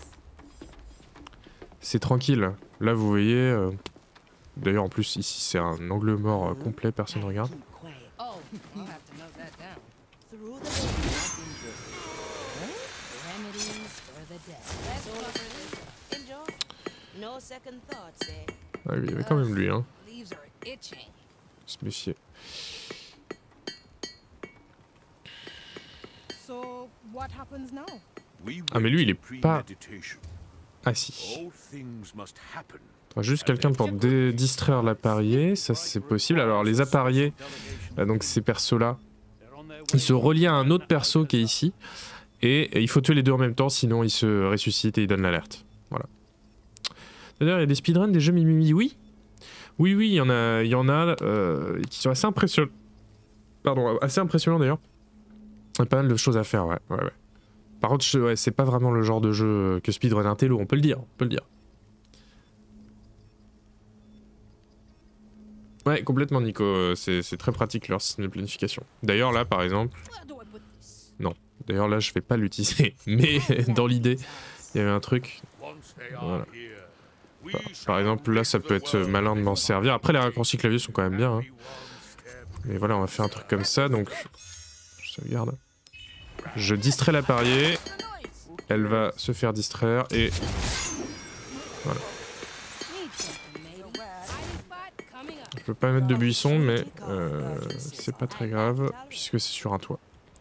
C'est tranquille. Là, vous voyez. euh, D'ailleurs, en plus, ici, c'est un angle mort euh, complet, personne ne regarde. keep quiet. Oh, I'll have to note that down. Through the I've been good. Remedies for the dead. Let's go. Enjoy. No second thoughts, eh? Ah oui, il y avait quand même lui, hein. Leaves are itching. Se méfier. So, what happens now? Ah, mais lui, il est pas. Ah, si. Faudra juste quelqu'un pour dé- distraire l'appareillé, ça c'est possible. Alors, les appareillés, euh, donc ces persos-là, ils se relient à un autre perso qui est ici. Et, et il faut tuer les deux en même temps, sinon ils se ressuscitent et ils donnent l'alerte. Voilà. D'ailleurs, il y a des speedruns des jeux Mimimi, oui. Oui, oui, il y en a, il y en a euh, qui sont assez impressionnants. Pardon, assez impressionnants d'ailleurs. Il y a pas mal de choses à faire, ouais. ouais, ouais. Par contre, je- ouais, c'est pas vraiment le genre de jeu que speedrun un télo, on peut le dire, on peut le dire. Ouais, complètement, Nico. euh, C'est c'est très pratique leur système de planification. D'ailleurs, là, par exemple, Where do I put this? non. D'ailleurs, là, je vais pas l'utiliser. Mais dans l'idée, il y avait un truc. Voilà. Par, par exemple, là, ça peut être malin de m'en servir. Après, les raccourcis clavier sont quand même bien. Hein. Mais voilà, on va faire un truc comme ça. Donc, je sauvegarde. Je distrais l'appareillé. Elle va se faire distraire et voilà. Need something, maybe. Hiding spot coming up. Je peux pas mettre de buisson, mais euh, c'est pas très grave puisque c'est sur un toit.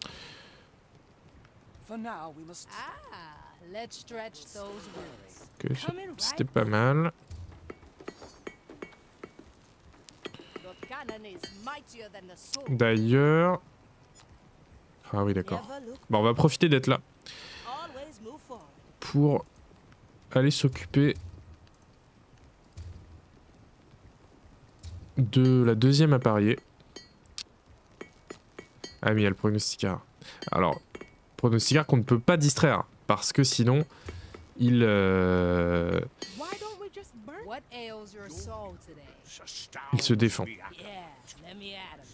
Ah, let's stretch those words. Ok, ça- c'était pas mal. Your cannon is mightier than the sword. D'ailleurs, ah oui, d'accord. Never look. Bon, on va profiter d'être là Always move forward. pour aller s'occuper de la deuxième appareillée. Ah mais il y a le prognosticateur. Alors, prognosticateur qu'on ne peut pas distraire parce que sinon il euh, Why don't we just burn? What ails your soul today? il se défend. Yeah, let me at him.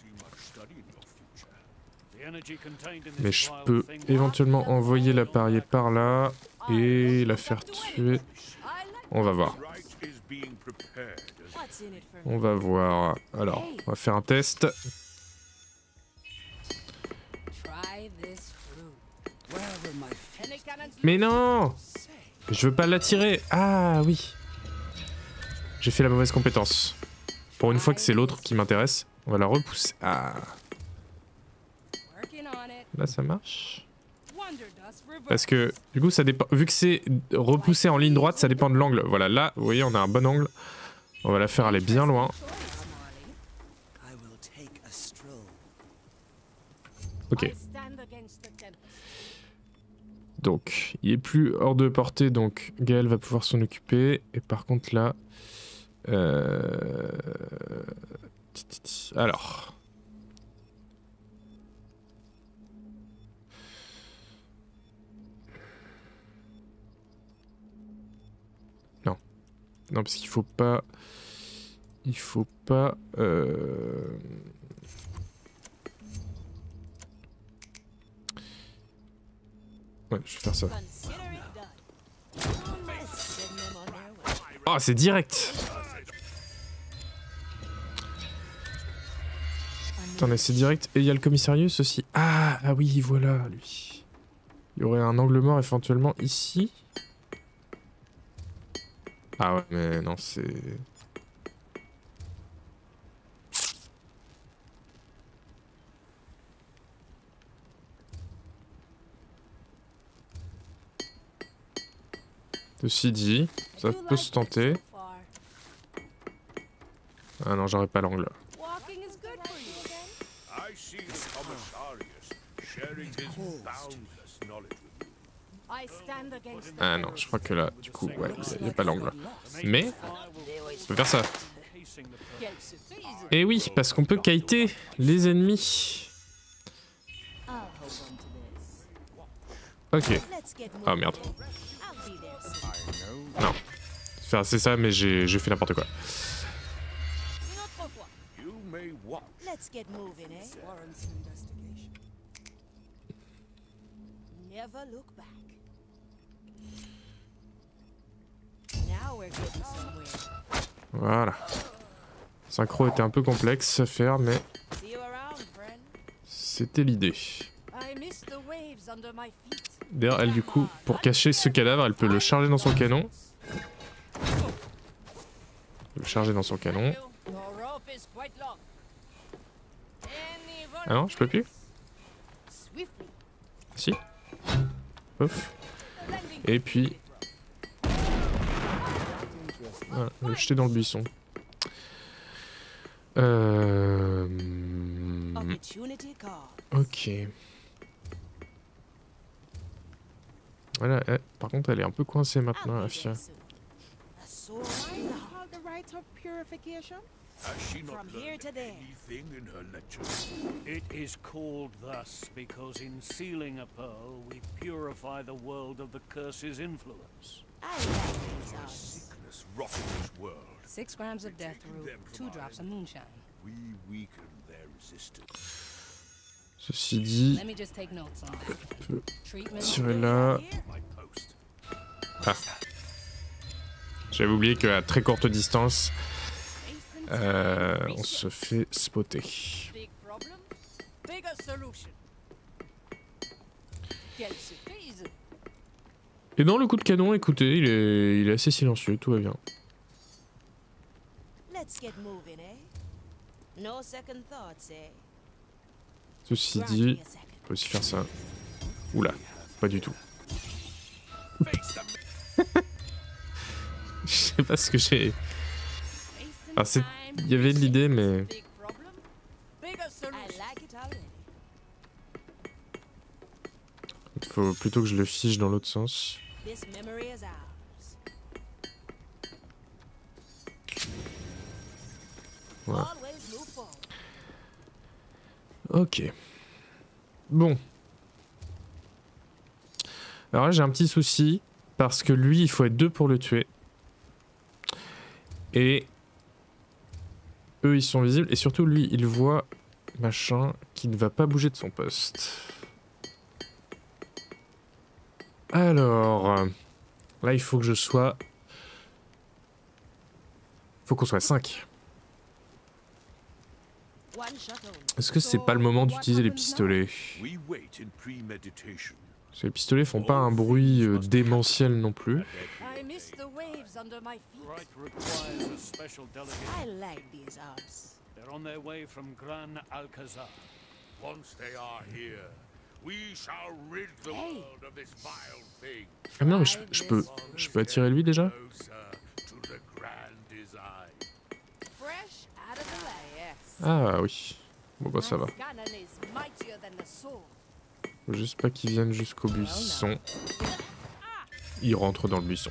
Mais je peux éventuellement envoyer l'appareillé par là et la faire tuer. On va voir. What's in it for me? On va voir. Alors, on va faire un test. Try this fruit. Any cannons Mais non! Je veux pas l'attirer. Ah oui. J'ai fait la mauvaise compétence. Pour une fois que c'est l'autre qui m'intéresse, on va la repousser. Ah, working on it. là ça marche. Wonder dust reverse. Parce que du coup ça dépend. Vu que c'est repoussé en ligne droite, ça dépend de l'angle. Voilà, là, vous voyez, on a un bon angle. On va la faire aller bien loin. Ok. I stand against the tempest. Donc, il est plus hors de portée, donc Gaël va pouvoir s'en occuper. Et par contre là... Euh... Alors... Non. Non, parce qu'il faut pas... Il faut pas... Euh... Ouais, je vais faire ça. Consider it done. Let's send them on their way. Oh, c'est direct. Attendez, c'est direct. Et il y a le commissarius aussi. Ah, ah oui, voilà, lui. Il y aurait un angle mort éventuellement ici. Ah ouais, mais non, c'est... Ceci dit, ça peut se tenter. Ah non, j'aurais pas l'angle. Walking is good for you again. I see the commissarius sharing his boundless knowledge with you. I stand against the Ah non, je crois que là, du coup, ouais, il n'y a, a pas l'angle. Mais, on peut faire ça. Et oui, parce qu'on peut kiter les ennemis. I'll hold on to this. Ok. Ah merde. Non. Enfin, c'est ça, mais j'ai fait n'importe quoi. You may watch. Let's get moving, eh? Warrants an investigation. Never look back. Now we're getting somewhere. Voilà. Synchro était un peu complexe à faire, mais See you around, friend. c'était l'idée. I miss the waves under my feet. D'ailleurs, elle, du coup, pour cacher ce cadavre, elle peut le charger dans son canon. Le charger dans son canon. Your rope is quite long. Any Ah non, je peux plus? Swiftly. Si. Ouf. Et puis... Voilà, le jeter dans le buisson. Euh... Opportunity call. Ok. Voilà, eh, par contre, elle est un peu coincée maintenant, la fille. A sword in the heart. Called the rite of purification? Has she not From here learned to there. anything in her lectures? It is called thus because in sealing a pearl, we purify the world of the curse's influence. I like these odds. Sickness rotting this world. Six grams of death root, two drops of moonshine. We weaken their resistance. Ceci dit, Let me just take notes on that. on peut Treatment. tirer là. My post. Ah. J'avais oublié qu'à très courte distance, euh, on se fait spotter. Big problem, bigger solution. Quelle surprise. Et dans le coup de canon, écoutez, il est, il est assez silencieux, tout va bien. Let's get moving, eh? No second thoughts, eh? Ceci Grant dit, me a second. on peut aussi faire ça. Oula, pas du tout. Je sais pas ce que j'ai... Ah, c'est... Il y avait de l'idée, mais... Big problem, bigger solution. I like it already. Il faut plutôt que je le fiche dans l'autre sens. This memory is ours. Voilà. Always move forward. Ok. Bon. Alors là, j'ai un petit souci. Parce que lui, il faut être deux pour le tuer. Et... eux, ils sont visibles. Et surtout, lui, il voit... machin... qui ne va pas bouger de son poste. Alors... Là, il faut que je sois... faut qu'on soit cinq. One shot only. Est-ce que c'est pas le moment d'utiliser les pistolets? We wait in premeditation. Parce que les pistolets font pas un bruit euh, démentiel non plus. I miss the waves under my feet. Right requires a special delegate. I like these odds. They're on their way from Gran Alcazar. Once they are here, we shall rid the Hey. world of this vile thing. Ah non, mais je, je peux... je peux attirer lui déjà? Closer to the grand design. Fresh out of the way, yes. Ah oui. Bon bah ça va. Ganon is mightier than the sword. Faut juste pas qu'ils viennent jusqu'au buisson. Ils rentrent dans le buisson.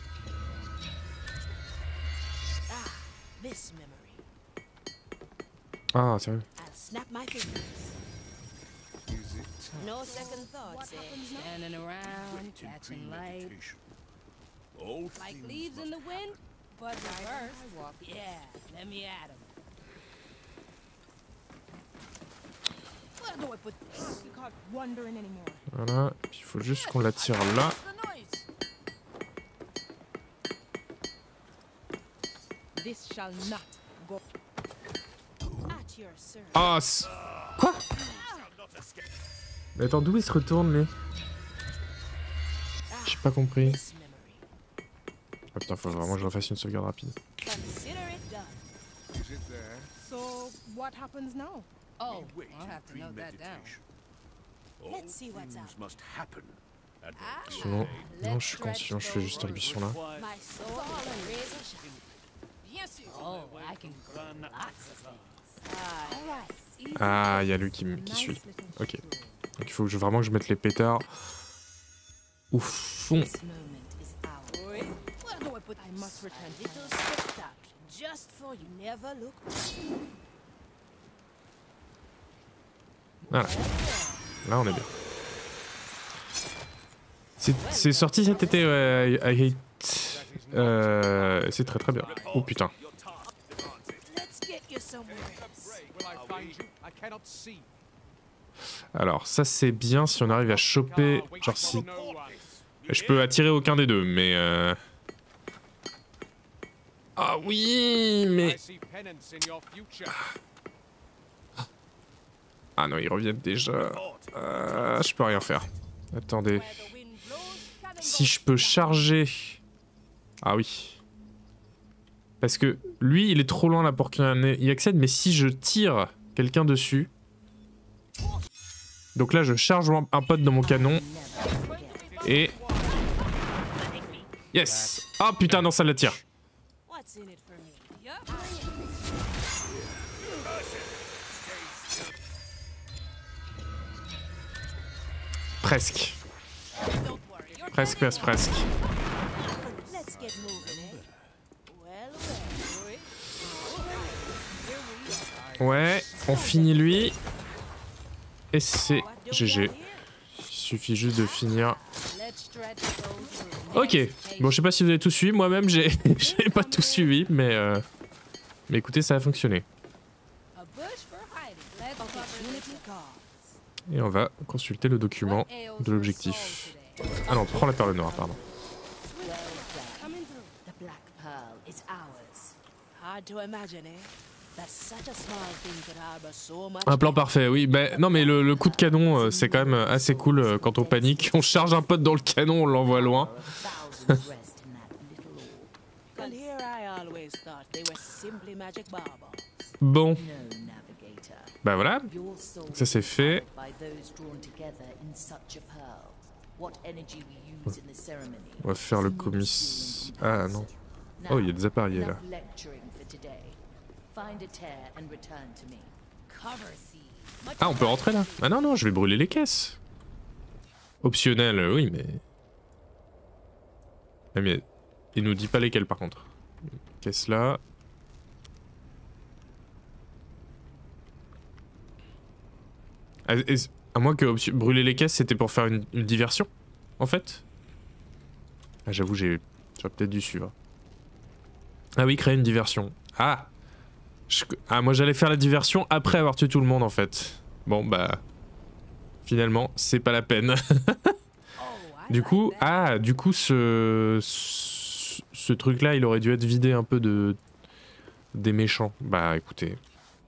Ah, this memory. Ah, sérieux? I'll snap my fingers. No second thoughts, eh? Standing around, Wait in catching light. premeditation. All Like things leaves in must the wind, but reverse. walk. Yeah, let me at him. Where do I put this? You caught wondering anymore. Voilà, il faut juste qu'on la tire là. This shall not go. At your service. Ah, c'est- quoi? Mais attends, d'où il se retourne, lui? J'ai pas compris. This memory. Ah putain, faut vraiment que je refasse une sauvegarde rapide. Consider it done. Is it there? So what happens now? Oh, Wait, I'll have to note that down. premeditation. Let's see what's Things up. must happen. at the Sinon, non, je suis con, sinon je fais juste une mission là. My soul and razor sharp. Bien sûr. Oh, I can grow lots of things. All right. Ah, il y a lui qui, me- qui suit. Nice little Ok. jewel. Donc il faut que je, vraiment que je mette les pétards au fond. This moment is ours. Where do I put I must return a little fire. spectacle just for you? Never look back. Voilà. Là, on est bien. C'est- C'est sorti cet été, ouais, I, I hate. Euh, c'est très très bien. Oh putain. Let's get you somewhere else. Will I find you? I cannot see. Alors, ça c'est bien si on arrive à choper. Genre si. No one. Je peux attirer aucun des deux, mais. Euh... Ah oui, mais. I see penance in your future. Ah non, ils reviennent déjà. Euh, je peux rien faire. Attendez. Where the wind blows, cannons Si go je peux fly. charger. Ah oui. Parce que lui, il est trop loin là pour qu'il y accède, mais si je tire quelqu'un dessus. Donc là, je charge un un pote dans mon canon. Et. Yes! Ah putain, non, ça la tire. What's in it for me? Yup. Presque. Don't worry. You're Presque, presque, presque. Let's get moving, eh? Well, well. Here we Ouais, on finit lui. Et c'est are. What do G we G. got here? Il suffit juste de finir. Let's stretch those through. Ok, bon, je sais pas si vous avez tout suivi. Moi-même, j'ai j'ai pas tout suivi, mais. Euh... Mais écoutez, ça a fonctionné. A bush for hiding. Let's cover Opportunity this. calls. Et on va consulter le document What ails de your l'objectif. soul today? Ah non, prends la perle noire, pardon. Well done. Coming through. The Black Pearl is ours. Hard to imagine, eh? That such a small thing could harbor so much. Un plan parfait, oui. Ben non, mais le, le coup de canon, euh, c'est quand même assez cool euh, quand on panique. On charge un pote dans le canon, on l'envoie loin. Thousands rest in that little orb. And here I always thought they were simply magic baubles. Bon, No, navigator. bah voilà. Your soul Ça, c'est is fait. powered by those drawn together in such a pearl. What energy we use in the ceremony. On va faire le is commiss. minuscule in Ah non. comparison. Oh, il y a Now, des appareils là. enough lecturing for today. Find a tear and return to me. Cover seed. Ah, on peut rentrer là? Ah non, non, je vais brûler les caisses. Optionnel, euh, oui, mais. Ah, mais il nous dit pas lesquelles par contre. Caisse là. Ah, est-ce- à moins que option- brûler les caisses c'était pour faire une, une diversion, en fait. Ah, j'avoue, j'ai j'aurais peut-être dû suivre. Ah oui, créer une diversion. Ah, Je- ah moi j'allais faire la diversion après avoir tué tout le monde en fait. Bon bah finalement c'est pas la peine. Oh, I Du like coup, that. ah, du coup, ce, ce, ce truc-là, il aurait dû être vidé un peu de des méchants. Bah, écoutez,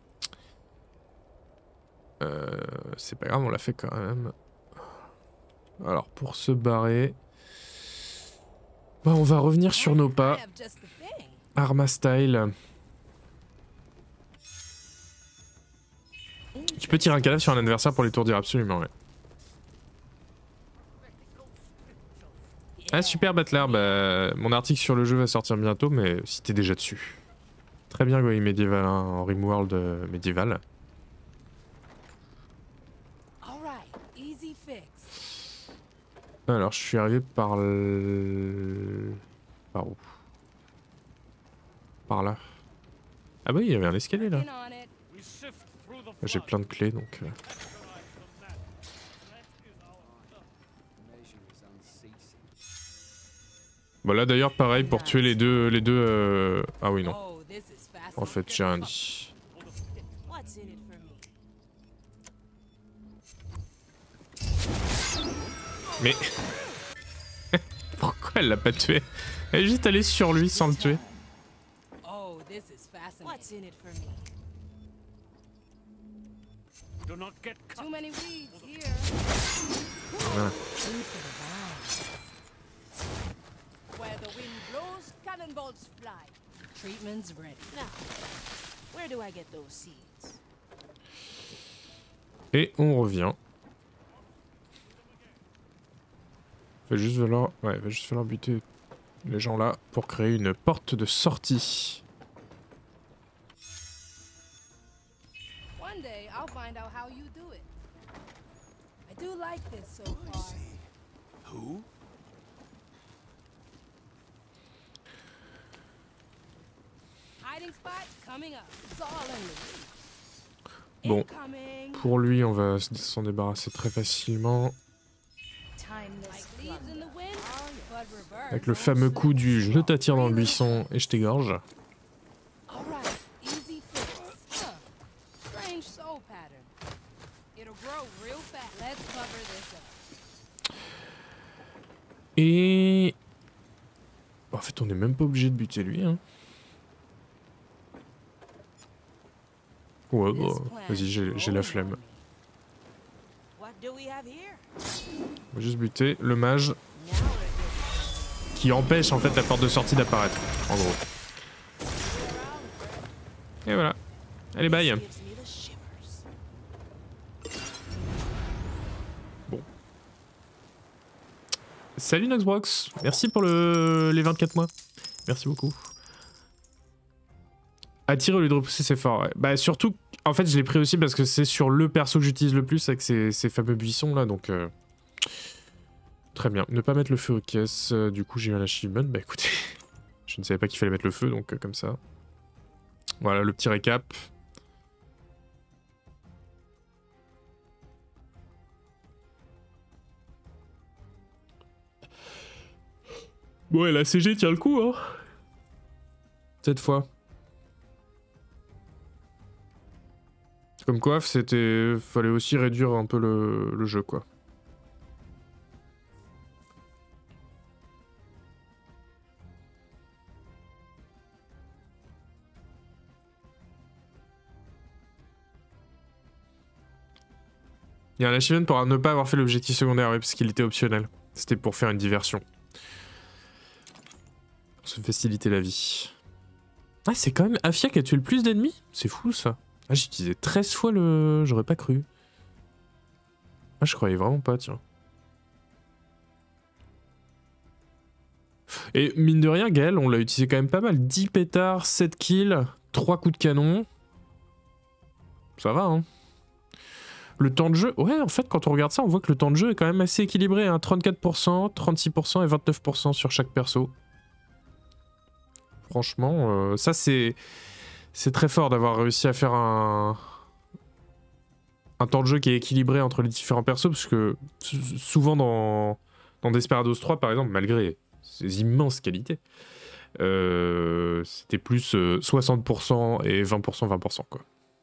euh, c'est pas grave, on l'a fait quand même. Alors, pour se barrer, bah, on va revenir sur nos I pas. have just the thing. Arma style. Tu peux tirer un cadavre sur un adversaire pour l'étourdir, absolument, ouais. Ah super Battler, bah, mon article sur le jeu va sortir bientôt, mais si t'es déjà dessus. Très bien Goï médiéval, hein, en Rimworld euh, médiéval. All right, easy fix. Alors je suis arrivé par le... Par où? Par là. Ah bah oui, il y avait un escalier là. In on it. We sift through the J'ai flood. plein de clés donc... euh. Bon là d'ailleurs pareil pour tuer les deux... Les deux euh... Ah oui non. Oh, this is fast. En fait j'ai rien dit. What's in it for me? Mais... Pourquoi elle l'a pas tué? Elle est juste allée sur lui sans le tuer. Oh, this is fascinating. What's in it for me? Do not get cut. Too many weeds here. Voilà. Where the wind blows, cannonballs fly. Treatment's ready. Now, where do I get those seeds? Et on revient. Va juste falloir, ouais, va juste falloir buter les gens là pour créer une porte de sortie. One day I'll find out how you do it. I do like this so far. Who? Hiding spot coming up. It's all in the Bon, incoming. pour lui, on va s'en débarrasser très facilement. Timeless Like leaves in the wind, but reverse. Avec le fameux coup du je t'attire dans le buisson et je t'égorge. All right, easy fix. Huh. Strange soul pattern. It'll grow real fast. Let's cover this up. Et... En fait, on n'est même pas obligé de buter lui, hein. Ouais, bah, vas-y, j'ai la flemme. What do we have here? On va juste buter le mage qui empêche en fait la porte de sortie d'apparaître, en gros. Et voilà. Allez, bye. Bon. Salut Noxbrox, merci pour le... les vingt-quatre mois. Merci beaucoup. Attirer au lieu de repousser, c'est fort, ouais. Bah surtout, en fait je l'ai pris aussi parce que c'est sur le perso que j'utilise le plus avec ces, ces fameux buissons là, donc... Euh... Très bien. Ne pas mettre le feu aux caisses, euh, du coup j'ai eu un achievement. Bah écoutez, je ne savais pas qu'il fallait mettre le feu, donc euh, comme ça. Voilà le petit récap. Bon, et la C G tient le coup, hein. Cette fois. Comme quoi, c'était... Fallait aussi réduire un peu le, le jeu, quoi. Il y a un achievement pour ne pas avoir fait l'objectif secondaire, oui, parce qu'il était optionnel. C'était pour faire une diversion. Pour se faciliter la vie. Ah, c'est quand même Afia qui a tué le plus d'ennemis? C'est fou, ça. Ah, j'ai utilisé treize fois le... J'aurais pas cru. Ah, je croyais vraiment pas, tiens. Et mine de rien, Gaël, on l'a utilisé quand même pas mal. dix pétards, sept kills, trois coups de canon. Ça va, hein. Le temps de jeu, ouais, en fait, quand on regarde ça, on voit que le temps de jeu est quand même assez équilibré, hein. trente-quatre pour cent, trente-six pour cent et vingt-neuf pour cent sur chaque perso. Franchement, euh, ça c'est c'est très fort d'avoir réussi à faire un un temps de jeu qui est équilibré entre les différents persos, parce que souvent dans dans Desperados trois, par exemple, malgré ses immenses qualités, euh, c'était plus euh, soixante pour cent et vingt pour cent, vingt pour cent, quoi.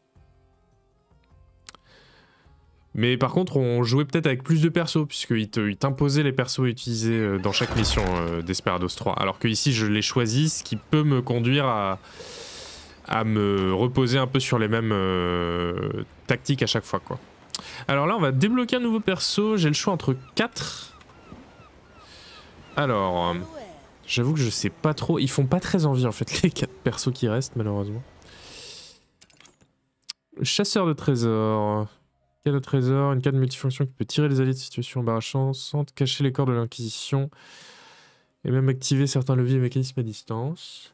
Mais par contre, on jouait peut-être avec plus de persos, puisqu'il t'imposait les persos utilisés dans chaque mission euh, Desperados trois. Alors que ici, je les choisis, ce qui peut me conduire à, à me reposer un peu sur les mêmes euh, tactiques à chaque fois, quoi. Alors là, on va débloquer un nouveau perso. J'ai le choix entre quatre. Alors, j'avoue que je sais pas trop. Ils font pas très envie, en fait, les quatre persos qui restent, malheureusement. Chasseur de trésors... Canne au trésor, une canne multifonction qui peut tirer les alliés de situations embarrassantes sans cacher les corps de l'inquisition et même activer certains leviers et mécanismes à distance.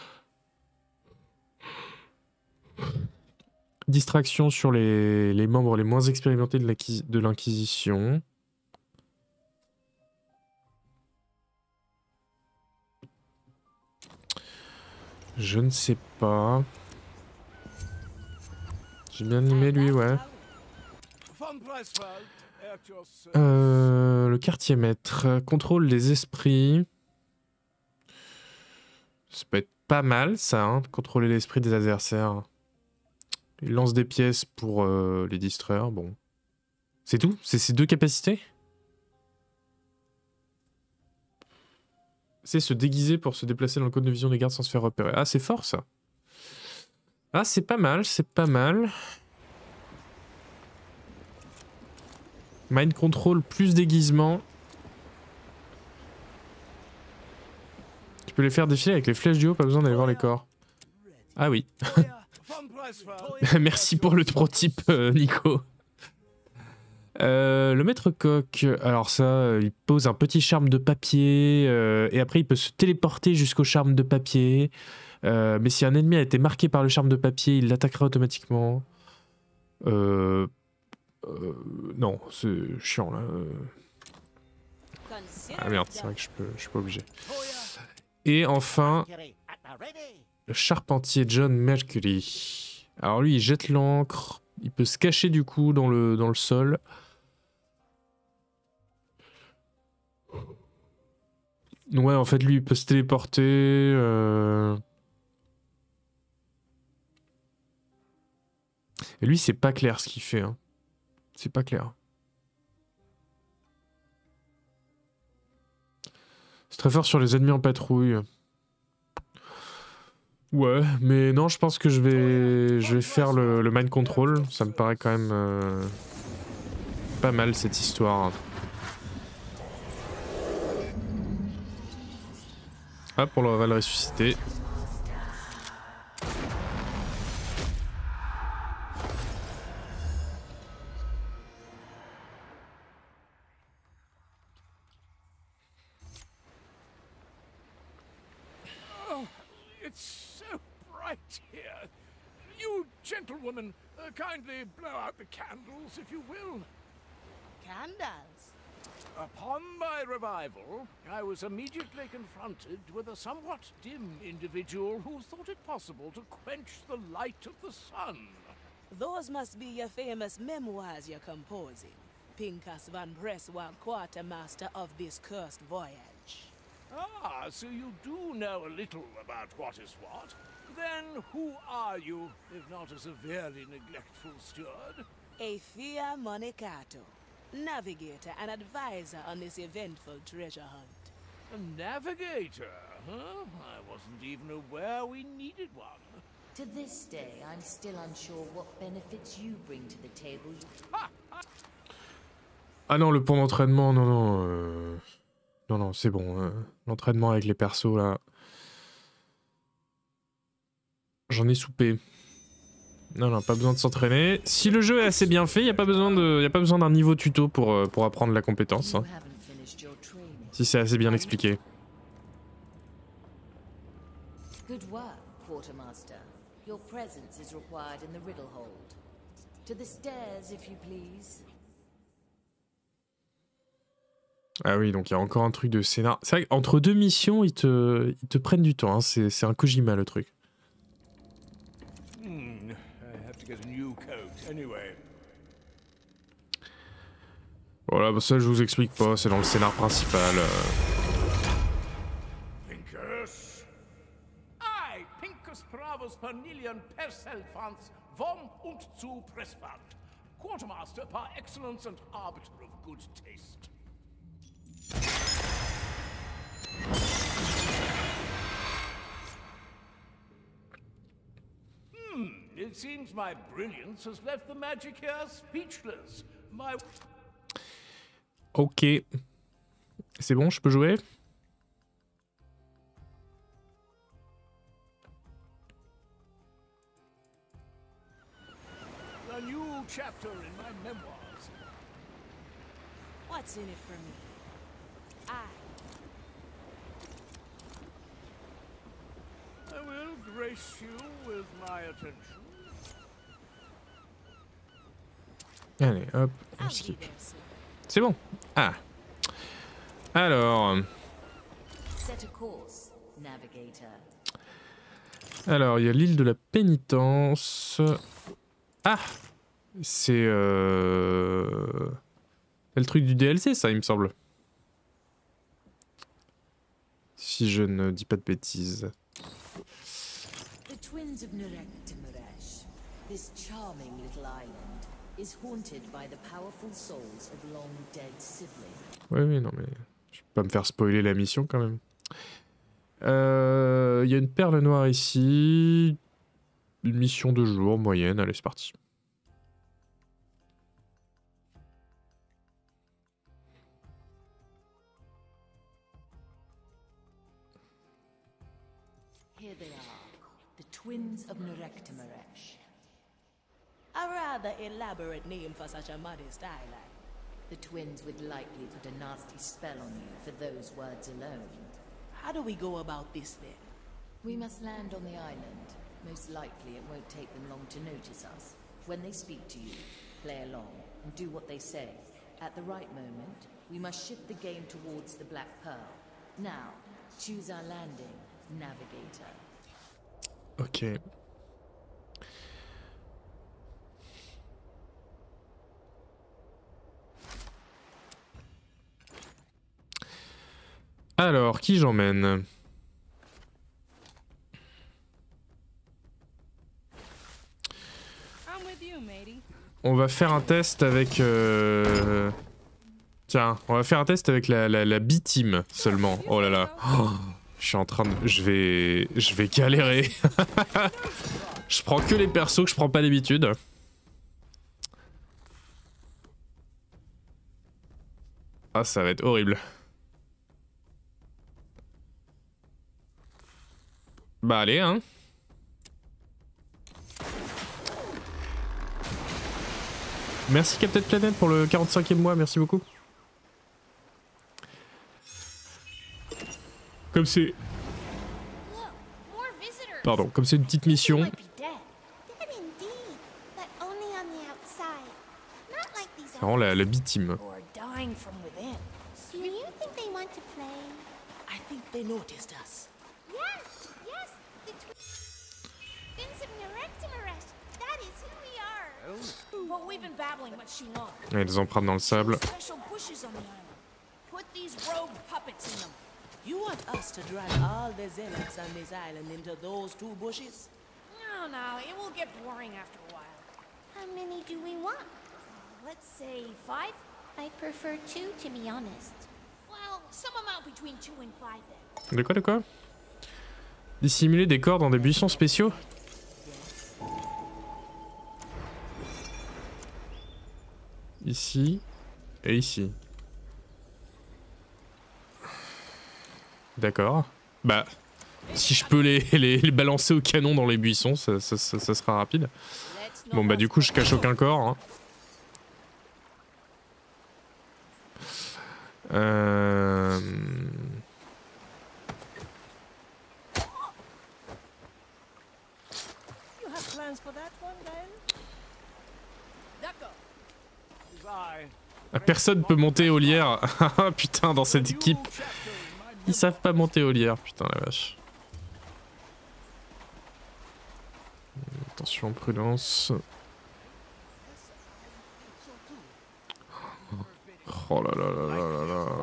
Distraction sur les, les membres les moins expérimentés de l'inquisition. Je ne sais pas. J'ai bien aimé lui, ouais. Euh, le quartier maître. Contrôle des esprits. Ça peut être pas mal, ça, hein, de contrôler l'esprit des adversaires. Il lance des pièces pour euh, les distraire, bon. C'est tout? C'est ces deux capacités? C'est se déguiser pour se déplacer dans le cône de vision des gardes sans se faire repérer. Ah, c'est fort ça. Ah, c'est pas mal, c'est pas mal. Mind control plus déguisement. Tu peux les faire défiler avec les flèches du haut, pas besoin d'aller voir les corps. Ah oui. Merci pour le pro type, euh, Nico. Euh, le maître coq, alors ça, euh, il pose un petit charme de papier, euh, et après il peut se téléporter jusqu'au charme de papier. Euh, mais si un ennemi a été marqué par le charme de papier, il l'attaquera automatiquement. Euh, euh, non, c'est chiant là. Ah merde, c'est vrai que je, peux, je suis pas obligé. Et enfin, le charpentier John Mercury. Alors lui, il jette l'encre, il peut se cacher du coup dans le, dans le sol. Ouais, en fait, lui, il peut se téléporter. Euh... Et lui, c'est pas clair ce qu'il fait. Hein. C'est pas clair. C'est très fort sur les ennemis en patrouille. Ouais, mais non, je pense que je vais, je vais faire le, le mind control. Ça me paraît quand même euh, pas mal cette histoire. Hop, on va le ressusciter. Oh, it's so bright here. You gentlewoman, uh, kindly blow out the candles, if you will. Candles? Upon my revival, I was immediately confronted with a somewhat dim individual who thought it possible to quench the light of the sun. Those must be your famous memoirs you're composing. Pincus Van Bresswald, quartermaster of this cursed voyage. Ah, so you do know a little about what is what. Then who are you, if not a severely neglectful steward? Aethea Monicato, navigator and advisor on this eventful treasure hunt. A navigator, huh? I wasn't even aware we needed one. To this day, I'm still unsure what benefits you bring to the table. Ah non, le pont d'entraînement, non, non. Euh... Non, non, c'est bon. Euh... L'entraînement avec les persos, là. J'en ai soupé. Non, non, pas besoin de s'entraîner. Si le jeu est assez bien fait, il n'y a pas besoin de, y a pas besoin d'un niveau tuto pour, euh, pour apprendre la compétence. Hein. Si c'est assez bien expliqué. Good work, Quartermaster. Your presence is required in the riddle hold. To the stairs, if you please. Ah oui, donc il y a encore un truc de scénar. C'est vrai qu'entre deux missions, ils te, ils te prennent du temps. Hein. C'est un Kojima, le truc. Hmm, I have to get a new coat anyway. Voilà, bah ça je vous explique pas, c'est dans le scénar principal. Euh... Pincus? I, Pincus Pravus Pernilian Perselfans, vom und zu Pressband, Quartermaster par excellence and arbiter of good taste. Hmm, it seems my brilliance has left the magic here speechless. My... Ok. C'est bon, je peux jouer? A new chapter in my memoirs. What's in it for me? I. I will grace you with my attention. Allez, hop, on I'll skip. be there soon. C'est bon. Ah. Alors. Set a course, navigator. Alors, il y a l'île de la pénitence. Ah. C'est euh... c'est le truc du D L C, ça, il me semble. Si je ne dis pas de bêtises. The twins of Nurek Timuresh, this charming little island, is haunted by the powerful souls of long dead siblings. Oui, oui, non, mais je peux pas me faire spoiler la mission quand même. Il euh, y a une perle noire ici. Une mission de jour moyenne. Allez, c'est parti. Here they are, the twins of Nerektimaresh. A rather elaborate name for such a modest island. The twins would likely put a nasty spell on you for those words alone. How do we go about this then? We must land on the island. Most likely it won't take them long to notice us. When they speak to you, play along and do what they say. At the right moment, we must shift the game towards the Black Pearl. Now, choose our landing, Navigator. Ok. Alors, qui j'emmène? On va faire un test avec... Euh... Tiens, on va faire un test avec la, la, la B-Team seulement. Oh là là. Oh, je suis en train de... Je vais... Je vais galérer. Je prends que les persos que je prends pas d'habitude. Ah, ça va être horrible. Bah allez, hein. Merci Captain Planet pour le quarante-cinquième mois, merci beaucoup. Comme c'est... Pardon, comme c'est une petite mission. C'est vraiment la, la B-Team. Il y a des empreintes dans le sable. You want us to drag all the zealots on this island into those two bushes? No, no, it will get boring after a while. How many do we want? Let's say five? I prefer two, to be honest. Well, some amount between two and five then. De quoi, de quoi? Dissimuler des corps dans des buissons spéciaux? Ici et ici. D'accord. Bah, si je peux les, les, les balancer au canon dans les buissons, ça, ça, ça, ça sera rapide. Bon bah du coup je cache aucun corps. Hein. Euh... Personne peut monter au lierre. Putain, dans cette équipe. Ils savent pas monter au lierre, putain la vache. Attention, prudence. Oh là là là là là là.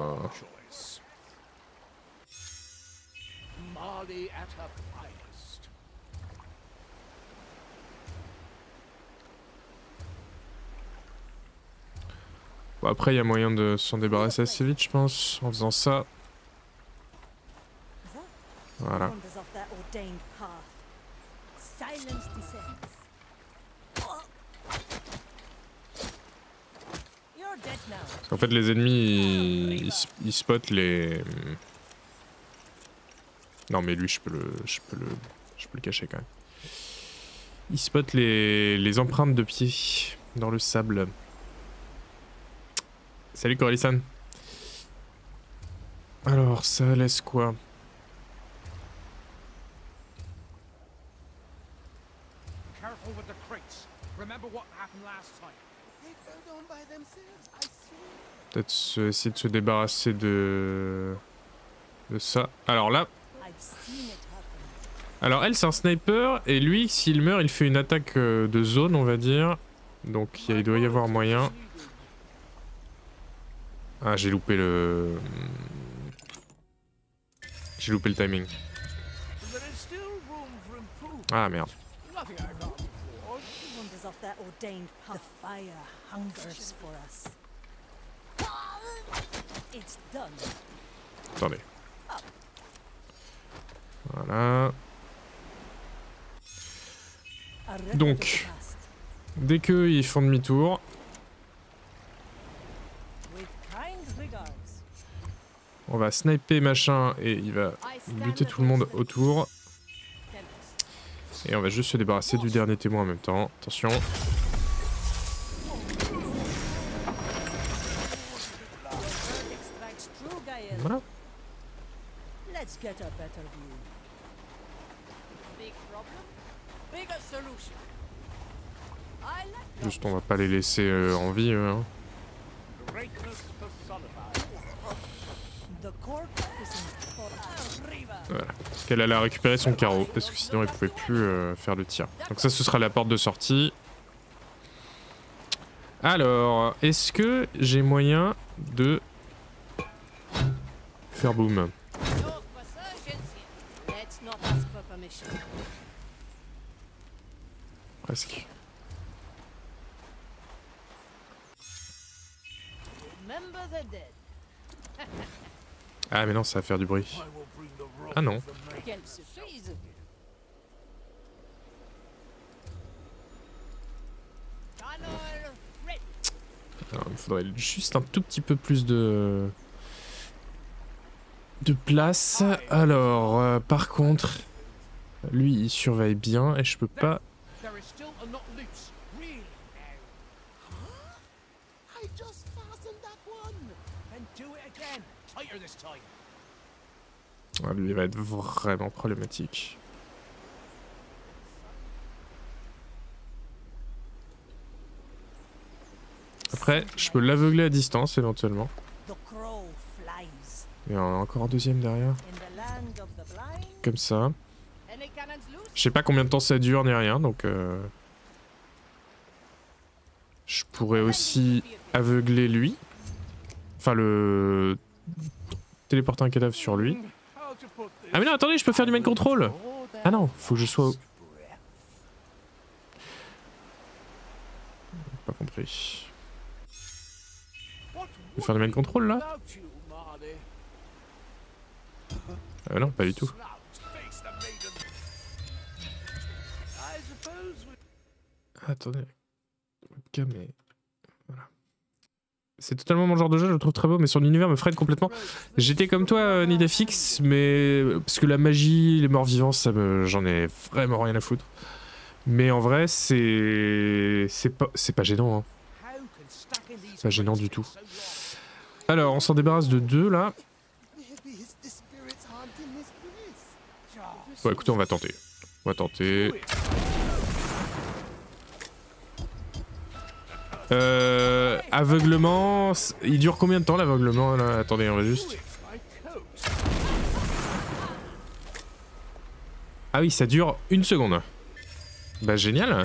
Bon, après, il y a moyen de s'en débarrasser assez vite, je pense, en faisant ça. Voilà. En fait, les ennemis, ils, ils, ils spotent les... Non, mais lui, je peux le, je peux le, je peux le cacher quand même. Ils spotent les, les empreintes de pied dans le sable. Salut Corellisan. Alors, ça laisse quoi? Peut-être essayer de se débarrasser de... de ça. Alors là... Alors elle c'est un sniper et lui s'il meurt il fait une attaque de zone on va dire. Donc il doit y avoir moyen. Ah j'ai loupé le... J'ai loupé le timing. Ah merde. Attendez. Voilà. Donc, dès qu'ils font demi-tour, on va sniper machin et il va buter tout le monde autour. Et on va juste se débarrasser du dernier témoin en même temps. Attention. Voilà. Juste on va pas les laisser euh, en vie eux, hein. Voilà. Qu'elle allait récupérer son carreau parce que sinon elle pouvait plus euh, faire le tir. Donc ça ce sera la porte de sortie. Alors, est-ce que j'ai moyen de faire boum? Presque. Ah mais non, ça va faire du bruit. Ah non. Alors, il faudrait juste un tout petit peu plus de de place. Alors, euh, par contre, lui il surveille bien et je peux pas. Ah, lui il va être vraiment problématique. Après, je peux l'aveugler à distance éventuellement. Et on a encore un deuxième derrière. Comme ça. Je sais pas combien de temps ça dure ni rien, donc... Euh... Je pourrais aussi aveugler lui. Enfin, le... Téléporter un cadavre sur lui. Ah mais non, attendez, je peux faire du mind control. Ah non, faut que je sois... Pas compris. Je peux faire du mind control là? Ah non, pas du tout. Attendez. Webcam mais... Voilà. C'est totalement mon genre de jeu, je le trouve très beau, mais son univers me freine complètement. J'étais comme toi, euh, Nidafix, mais... Parce que la magie, les morts vivants, ça me... j'en ai vraiment rien à foutre. Mais en vrai, c'est... C'est pas... C'est pas gênant, hein. C'est pas gênant du tout. Alors, on s'en débarrasse de deux, là. Bon, écoutez, on va tenter. On va tenter. Euh... Aveuglement... Il dure combien de temps, l'aveuglement, là? Attendez, on va juste... Ah oui, ça dure une seconde. Bah, génial.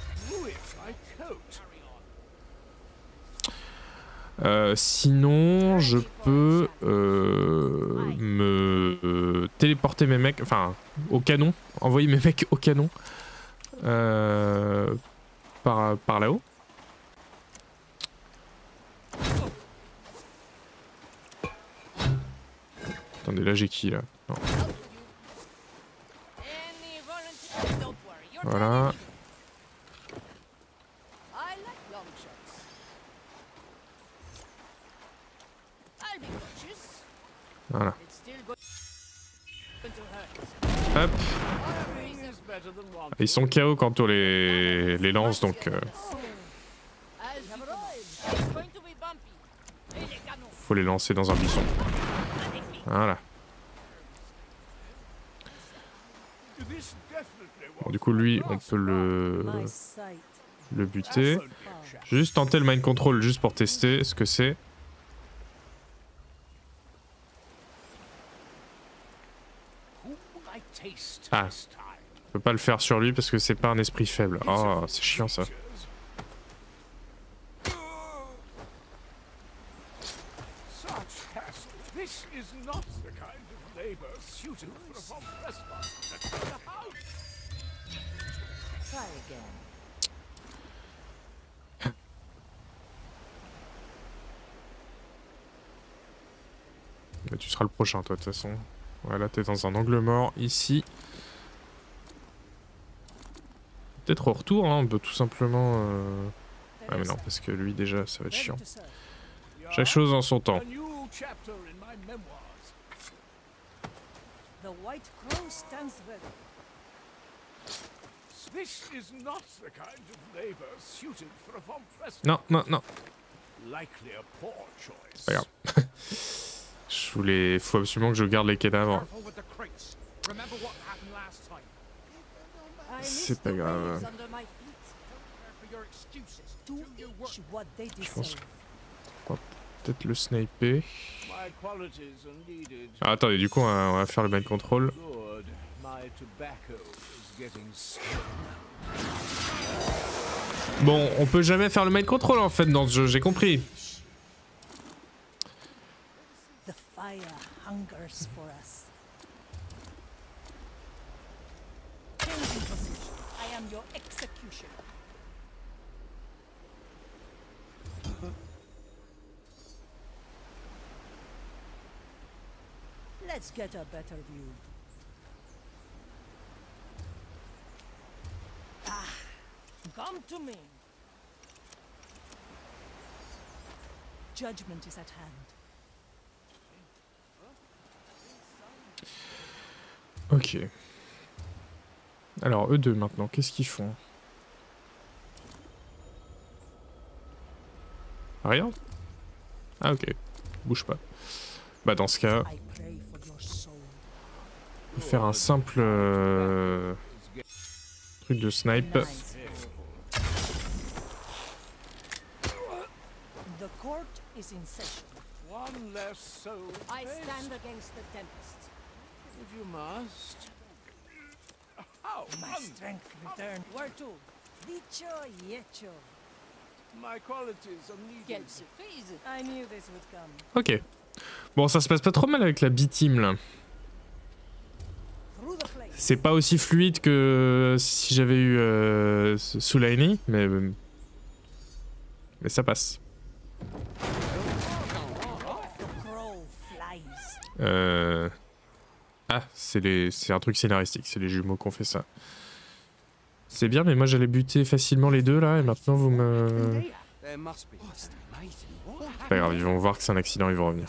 Euh, sinon, je peux euh, me euh, téléporter mes mecs, enfin, au canon, envoyer mes mecs au canon euh, par, par là-haut. Attendez, là j'ai qui là? Non. Voilà. Voilà. Hop. Ils sont K O quand on les, les lance, donc... Euh... Faut les lancer dans un buisson. Voilà. Bon, du coup, lui, on peut le... le buter. Juste tenter le mind control, juste pour tester ce que c'est. Ah, je peux pas le faire sur lui parce que c'est pas un esprit faible. Oh, c'est chiant ça. Mais tu seras le prochain toi de toute façon. Voilà, t'es dans un angle mort ici. Peut-être au retour, hein, on peut tout simplement... Euh... Ah mais non, parce que lui déjà, ça va être chiant. Chaque chose en son temps. The White Crow stands ready. This is not the kind of labor suited for a von Preston. Non, non, non. Likely a poor choice. C'est pas grave. Je voulais... Faut absolument que je garde les cadavres. C'est pas grave. Je pense qu'on va peut-être le sniper. Ah, attendez, du coup, on va, on va faire le mind control. Bon, on peut jamais faire le mind control en fait dans ce jeu, j'ai compris. The fire hungers for us. Changing position. I am your executioner. Let's get a better view. Ah, come to me. Judgment is at hand. Ok. Alors, eux deux maintenant, qu'est-ce qu'ils font? Rien? Ah ok. Bouge pas. Bah dans ce cas... On peut faire un simple... Euh, truc de snipe. The court is in session. One less soul. I stand against the tempest. If you must. How? My strength returned. Where to? Dicho y hecho. My qualities are needed. Quelle surprise! I knew this would come. Ok. Bon, ça se passe pas trop mal avec la B-Team là. C'est pas aussi fluide que si j'avais eu euh, Sulaini, mais... Mais ça passe. Euh... Ah, c'est les... c'est un truc scénaristique, c'est les jumeaux qui ont fait ça. C'est bien, mais moi j'allais buter facilement les deux là, et maintenant vous me... C'est pas grave, ils vont voir que c'est un accident, ils vont revenir.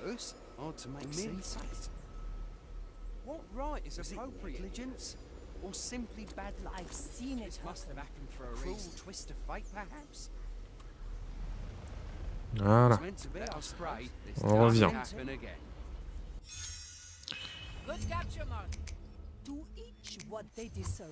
What right is appropriate? Negligence, or simply bad luck? I've seen it Must have happened for a cruel twist of fate, perhaps. Voilà. On revient. Good capture, Mark. To each what they deserve.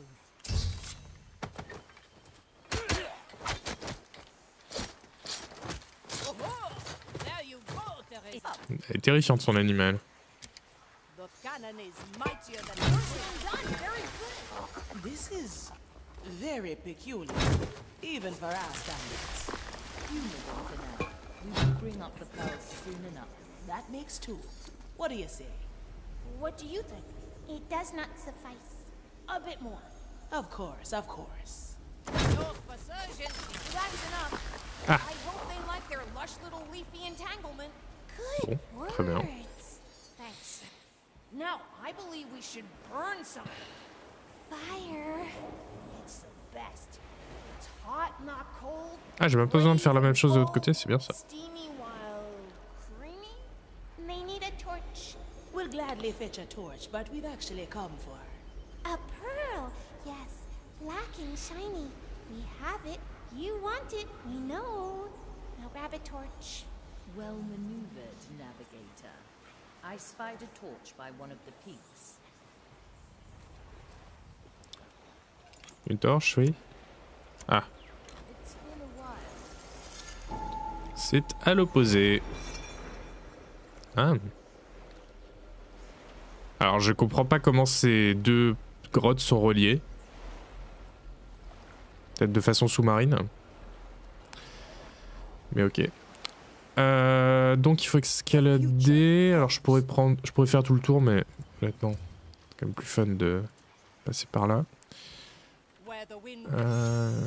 Elle est terrifiante son animal. The cannon is mightier than very good. This is very peculiar, even for our standards. You know for now. We will bring up the pearls soon enough. That makes two. What do you say? What do you think? It does not suffice. A bit more. Of course, of course. No precision. That's enough. Ah. I hope they like their lush little leafy entanglement. Good Bon, très bien. words. Thanks. Now, I believe we should burn something. Fire. It's the best. It's hot, not cold. Ah, j'ai même pas besoin de faire la même chose de l'autre côté, c'est bien ça. Steamy while creamy? They need a torch. We'll gladly fetch a torch, but we've actually come for... A pearl. Yes. Black and shiny. We have it. You want it. We know. Now grab a torch. Well maneuvered, navigator. I spied a torch by one of the peaks. Une torche, oui. Ah. It's been a while. C'est à l'opposé. Ah. Alors je comprends pas comment ces deux grottes sont reliées. Peut-être de façon sous-marine. Mais ok. Euh, donc il faut escalader. Alors je pourrais prendre, je pourrais faire tout le tour, mais honnêtement, c'est quand même plus fun de passer par là. Euh...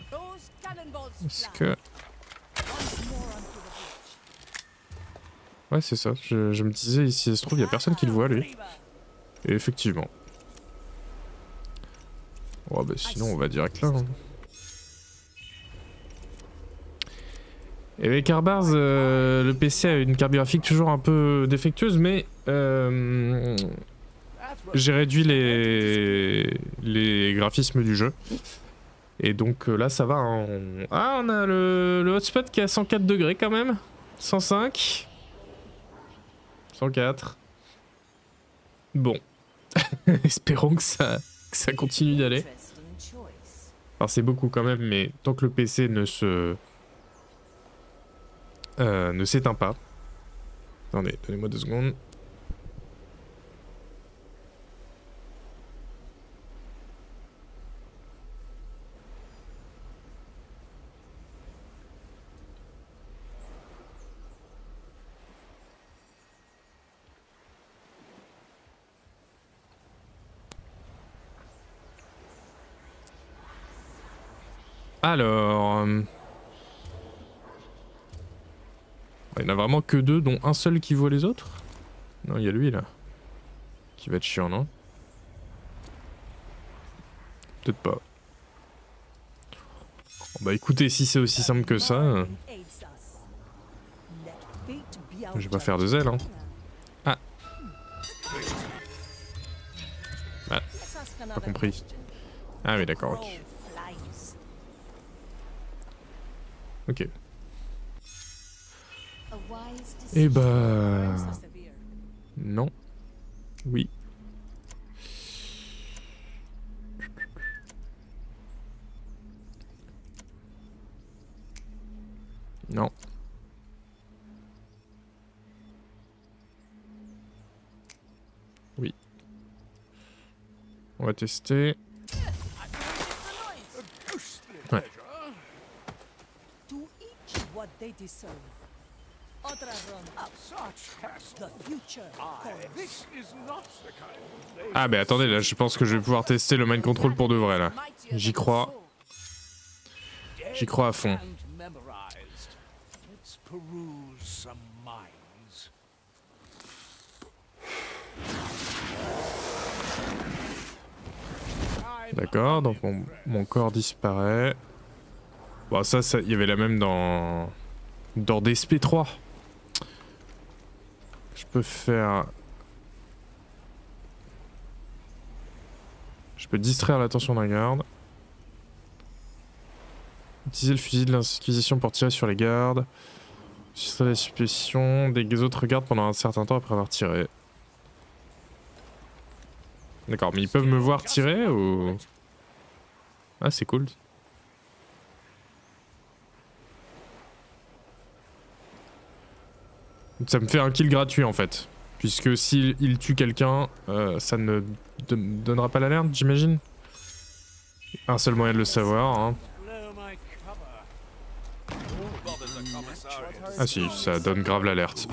Est-ce que... Ouais, c'est ça. Je, je me disais, si ça se trouve, il y a personne qui le voit, lui. Et effectivement. Oh, bah sinon, on va direct là. Hein. Et avec Arbars, euh, le P C a une carte graphique toujours un peu défectueuse, mais euh, j'ai réduit les, les graphismes du jeu. Et donc euh, là, ça va. Hein. On... Ah, on a le, le hotspot qui est à cent quatre degrés quand même. cent cinq. cent quatre. Bon. Espérons que ça, que ça continue d'aller. Alors c'est beaucoup quand même, mais tant que le P C ne se... Euh, ne s'éteint pas. Attendez, donnez-moi deux secondes. Alors... Euh... Il n'y en a vraiment que deux, dont un seul qui voit les autres? Non, il y a lui là. Qui va être chiant, non? Peut-être pas. Bon, bah écoutez, si c'est aussi simple que ça... Je vais pas faire de zèle, hein. Ah. Ah. Pas compris. Ah oui, d'accord, ok. Ok. Eh bah... Non. Oui. Non. Oui. On va tester. Ouais. Ah bah attendez, là je pense que je vais pouvoir tester le mind control pour de vrai là. J'y crois. J'y crois à fond. D'accord, donc mon, mon corps disparaît. Bon ça, ça, il y avait la même dans... dans D S P trois. Je peux faire... Je peux distraire l'attention d'un garde. Utiliser le fusil de l'inquisition pour tirer sur les gardes. Distraire la suspicion des autres gardes pendant un certain temps après avoir tiré. D'accord, mais ils peuvent me voir tirer ou... Ah, c'est cool. Ça me fait un kill gratuit en fait. Puisque s'il il tue quelqu'un, euh, ça ne donnera pas l'alerte, j'imagine. Un seul moyen de le savoir. Hein. Ah si, ça donne grave l'alerte.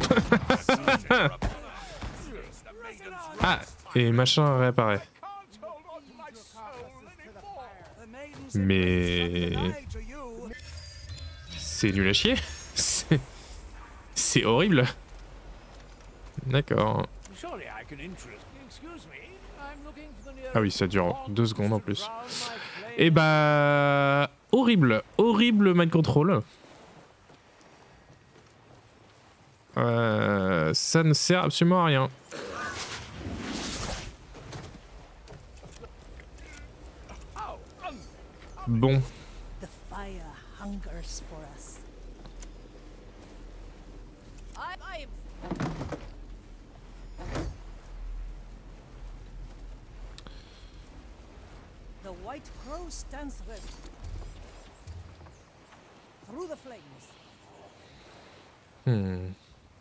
Ah, et machin réapparaît. Mais... C'est nul à chier. C'est horrible. D'accord. Ah oui, ça dure deux secondes en plus. Et bah... Horrible. Horrible mind control. Euh, ça ne sert absolument à rien. Bon. The white crow stands ready. Through the flames. Hmm.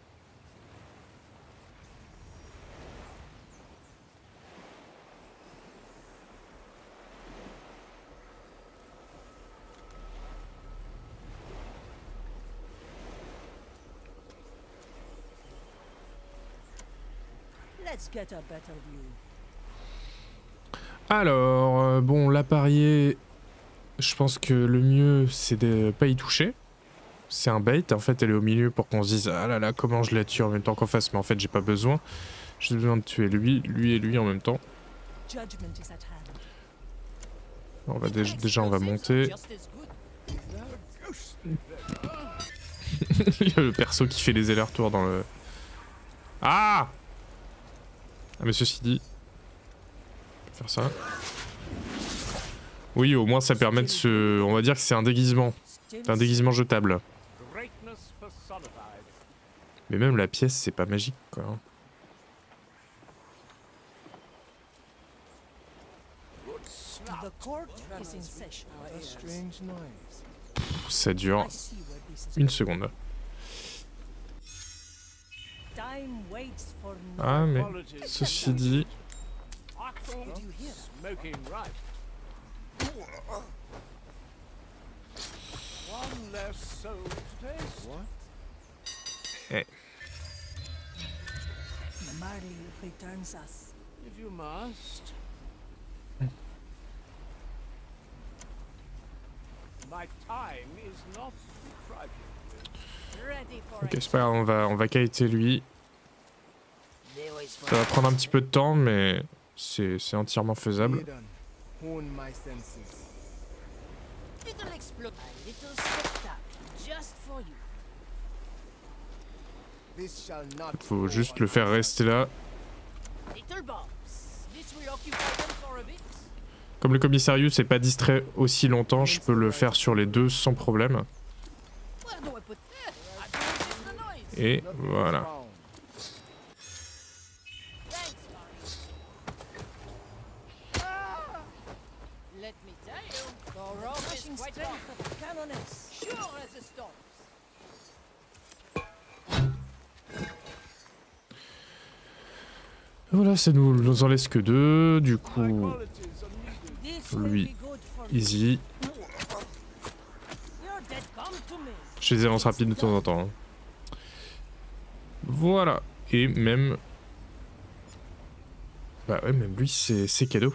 Let's get a better view. Alors, euh, bon, l'appareil, je pense que le mieux c'est de pas y toucher. c'est un bait. En fait, elle est au milieu pour qu'on se dise ah là là, comment je la tue en même temps qu'en face. Mais en fait, j'ai pas besoin. J'ai besoin de tuer lui, lui et lui en même temps. On va déjà, déjà on va monter. Il y a le perso qui fait les allers-retours dans le... Ah Ah mais ceci dit... On peut faire ça. Oui, au moins ça permet de se... On va dire que c'est un déguisement. C'est un déguisement jetable. Mais même la pièce, c'est pas magique, quoi. Ça dure une seconde. Ah mais ceci dit... Eh. Ok, c'est pas grave, on va, on va kiter lui. Ça va prendre un petit peu de temps, mais c'est entièrement faisable. Faut juste le faire rester là. Comme le commissarius n'est pas distrait aussi longtemps, je peux le faire sur les deux sans problème. Et voilà. Voilà, ça nous, nous en laisse que deux, du coup, lui, easy. Je les avance rapide de temps en temps. Hein. Voilà, et même... Bah ouais, même lui, c'est cadeau.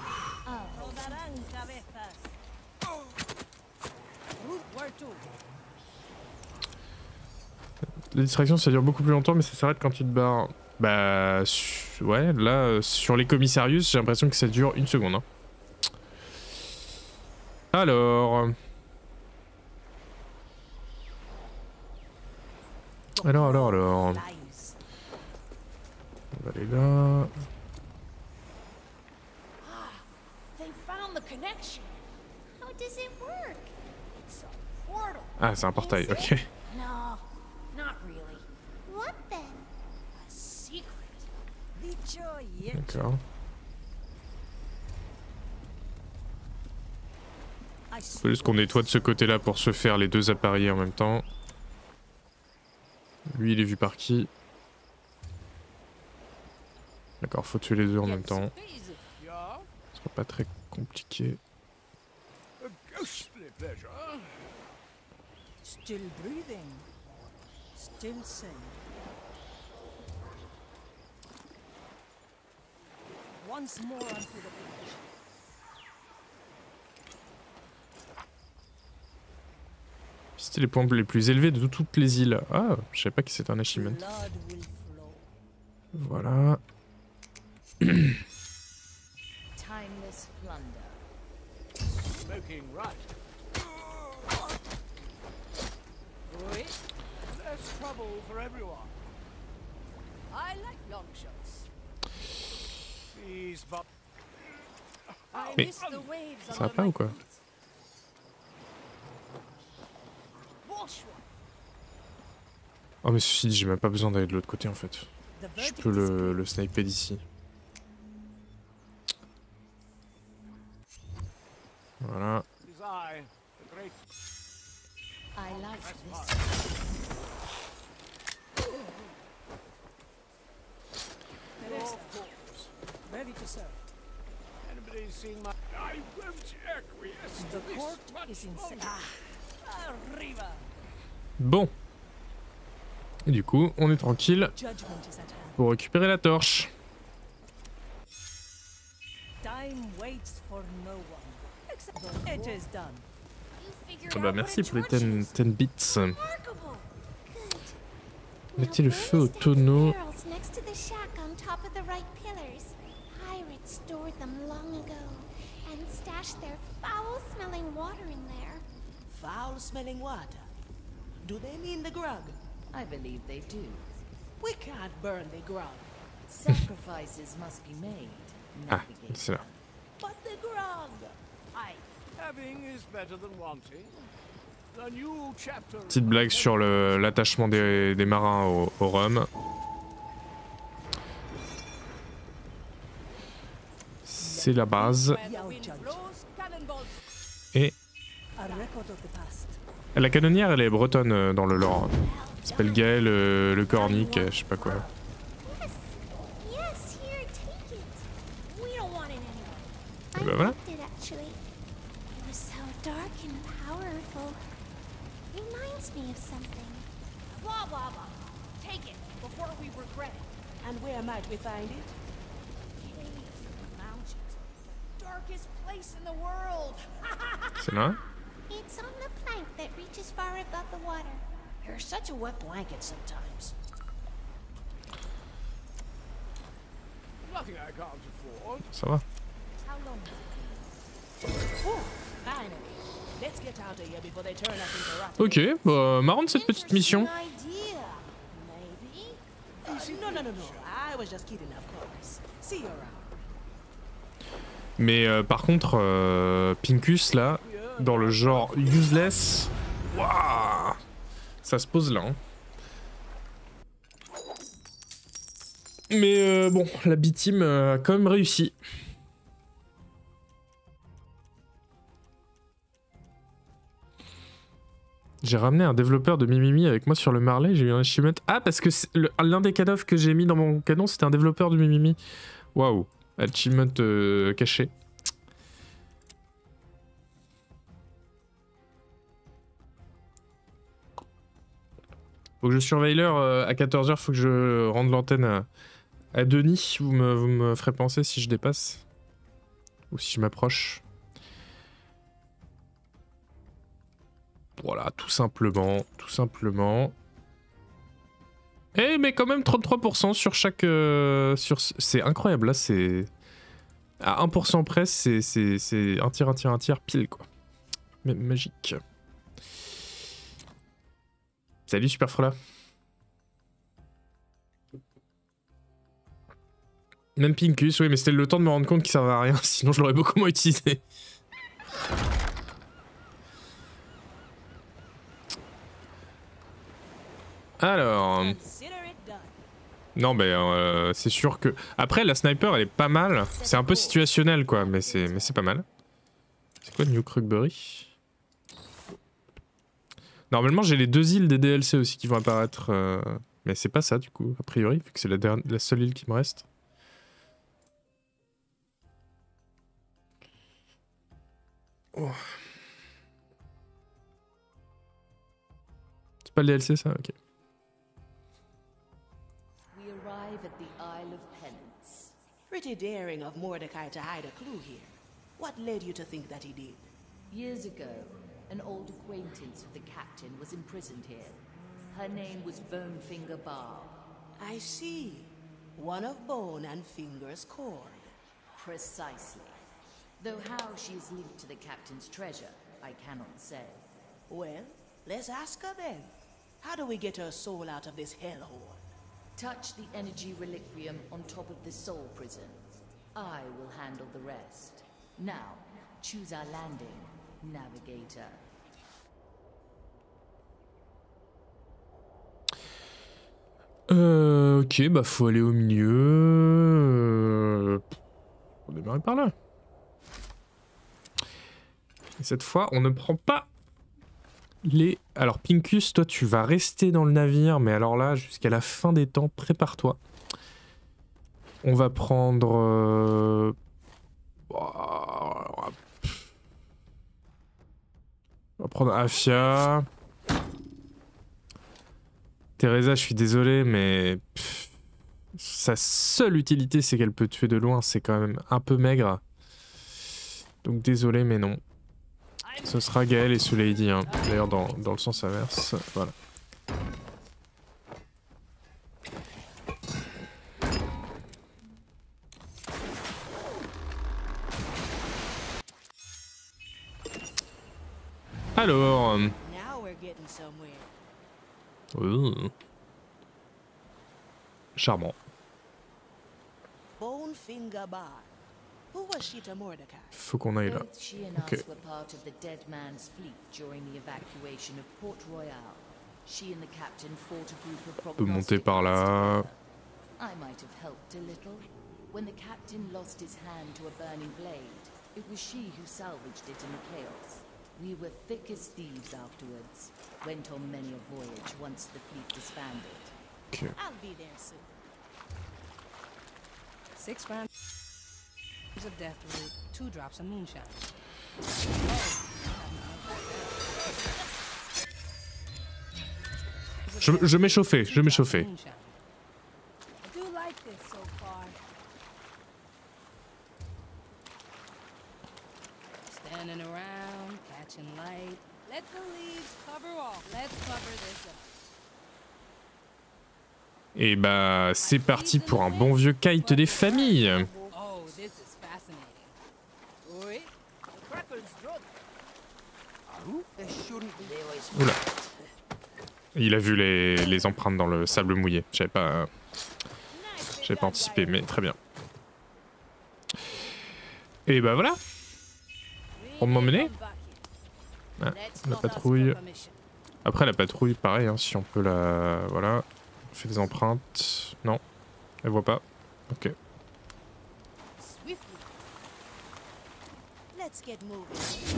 La distraction, ça dure beaucoup plus longtemps, mais ça s'arrête quand tu te barres. Bah ouais, là sur les commissarius, j'ai l'impression que ça dure une seconde. Hein. Alors... Alors, alors, alors... On va aller là... Ah, c'est un portail, ok. D'accord. Faut juste qu'on nettoie de ce côté-là pour se faire les deux appareils en même temps. Lui, il est vu par qui? D'accord, faut tuer les deux en même temps. Ce sera pas très compliqué. Still breathing. Still sane. Once more onto the beach. C'était les points les plus élevés de toutes les îles. Ah, je savais pas que c'était un achievement. Voilà. Timeless plunder. Smoking right. Oui. Less trouble for everyone. I like long shots. Please, but I Mais miss the waves ça va under pas my ou quoi? feet. Wash one. Oh mais ceci dit, j'ai même pas besoin d'aller de l'autre côté en fait. Je peux le, le sniper d'ici. Voilà. I like this. Ready to serve. Anybody seen my... I won't acquiesce to The this court much is in longer. ah, arriva. Bon. Et du coup, on est tranquille Judgment is at hand. pour récupérer la torche. Time waits for no one. Except it is done. Ah bah merci pour les dix bits. Remarkable. Mettez le feu au tonneau. Barrels next to the shack on top of the right pillars. Pirates stored them long ago and stashed their foul-smelling water in there. Foul-smelling water? Do they mean the grog? I believe they do. We can't burn the grog. Sacrifices must be made. Ah, c'est là. But the grog! Aye. Having is better than wanting. The new chapter. Petite blague sur le l'attachement des, des marins au, au rhum. C'est la base. Et la canonnière, elle est bretonne euh, dans le lore. Elle s'appelle Gaël euh, le Cornic, euh, je sais pas quoi. Yes, here, take it. We don't want it anyway. Et bah voilà. I liked it actually. It was so dark and powerful. Reminds me of something. Blah, blah, blah. Take it before we regret it. And where might we find it? Mountains. The darkest place in the world. C'est là. It's on the plank that reaches far above the water. You're such a wet blanket sometimes. Nothing I can't afford. Ça va. How long has it been? Oh, finally. Let's get out of here before they turn us into rats. Ok, bah marrante cette petite mission. Idea. Maybe? Uh, no, no, no, no. I was just kidding, of course. See you around. Mais euh, par contre, euh, Pincus là, dans le genre useless, waouh, ça se pose là. Hein. Mais euh, bon, la B-Team a quand même réussi. J'ai ramené un développeur de Mimimi avec moi sur le Marley, j'ai eu un achievement. Ah, parce que l'un des cadavres que j'ai mis dans mon canon, c'était un développeur de Mimimi. Waouh, achievement euh, caché. Faut que je surveille l'heure, euh, à quatorze heures, faut que je rende l'antenne à, à Denis. Vous me, vous me ferez penser si je dépasse. Ou si je m'approche. Voilà, tout simplement, tout simplement. Eh, mais quand même trente-trois pour cent sur chaque... Euh, sur, c'est incroyable, là, c'est... À un pour cent près, c'est un tir, un tir, un tir, pile, quoi. Mais magique. Salut, Superfrola. Même Pincus, oui, mais c'était le temps de me rendre compte qu'il servait à rien, sinon je l'aurais beaucoup moins utilisé. Alors... Non, mais euh, c'est sûr que... Après, la sniper, elle est pas mal. C'est un peu situationnel, quoi, mais c'est mais c'est pas mal. C'est quoi New Krugbury? Normalement, j'ai les deux îles des D L C aussi qui vont apparaître. Euh... Mais c'est pas ça, du coup, a priori, vu que c'est la, la seule île qui me reste. Oh. C'est pas le D L C, ça? Ok. We arrive at the Isle of Penance. Pretty daring of Mordecai to hide a clue here. What led you to think that he did? Years ago, an old acquaintance of the captain was imprisoned here. Her name was Bonefinger Bar. I see. One of Bone and Finger's cord. Precisely. Though how she is linked to the captain's treasure, I cannot say. Well, let's ask her then. How do we get her soul out of this hellhole? Touch the energy reliquium on top of the soul prison. I will handle the rest. Now, choose our landing, navigator. Euh, ok, bah faut aller au milieu. Euh, on démarre par là. Et cette fois, on ne prend pas les... Alors, Pincus, toi, tu vas rester dans le navire, mais alors là, jusqu'à la fin des temps, prépare-toi. On va prendre... Euh... On va prendre Afia. Teresa, je suis désolé, mais... Pff, sa seule utilité, c'est qu'elle peut tuer de loin. C'est quand même un peu maigre. Donc désolé, mais non. Ce sera Gaël et Soulady, hein. D'ailleurs dans, dans le sens inverse. Voilà. somewhere. Ouh. Charmant. Bonefinger Bar. Who was she to Mordecai? Faut qu'on aille là. Both she and Ok. us were part of the Dead Man's fleet during the evacuation of Port Royal. She and the captain fought a group of On peut monter prognosticates par là. together. I might have helped a little. When the captain lost his hand to a burning blade, it was she who salvaged it in the chaos. We were thick as thieves afterwards. Went on many a voyage once the fleet disbanded. Ok. I'll be there soon. Six grams of death root, two drops of moonshine. Je, je m'échauffais, je m'échauffais. I do like this so far. Standing around, catching light. Let the leaves cover all. Let's cover this up. Et bah c'est parti pour un bon vieux kite des familles. Oh, this is fascinating. Oui. Oula. Il a vu les, les empreintes dans le sable mouillé. J'avais pas, j'avais pas anticipé, mais très bien. Et bah voilà. On m'a emmené. Ah, la patrouille. Après la patrouille, pareil, hein, si on peut la, voilà. On fait des empreintes. Non, elle voit pas. Ok. Let's get moving.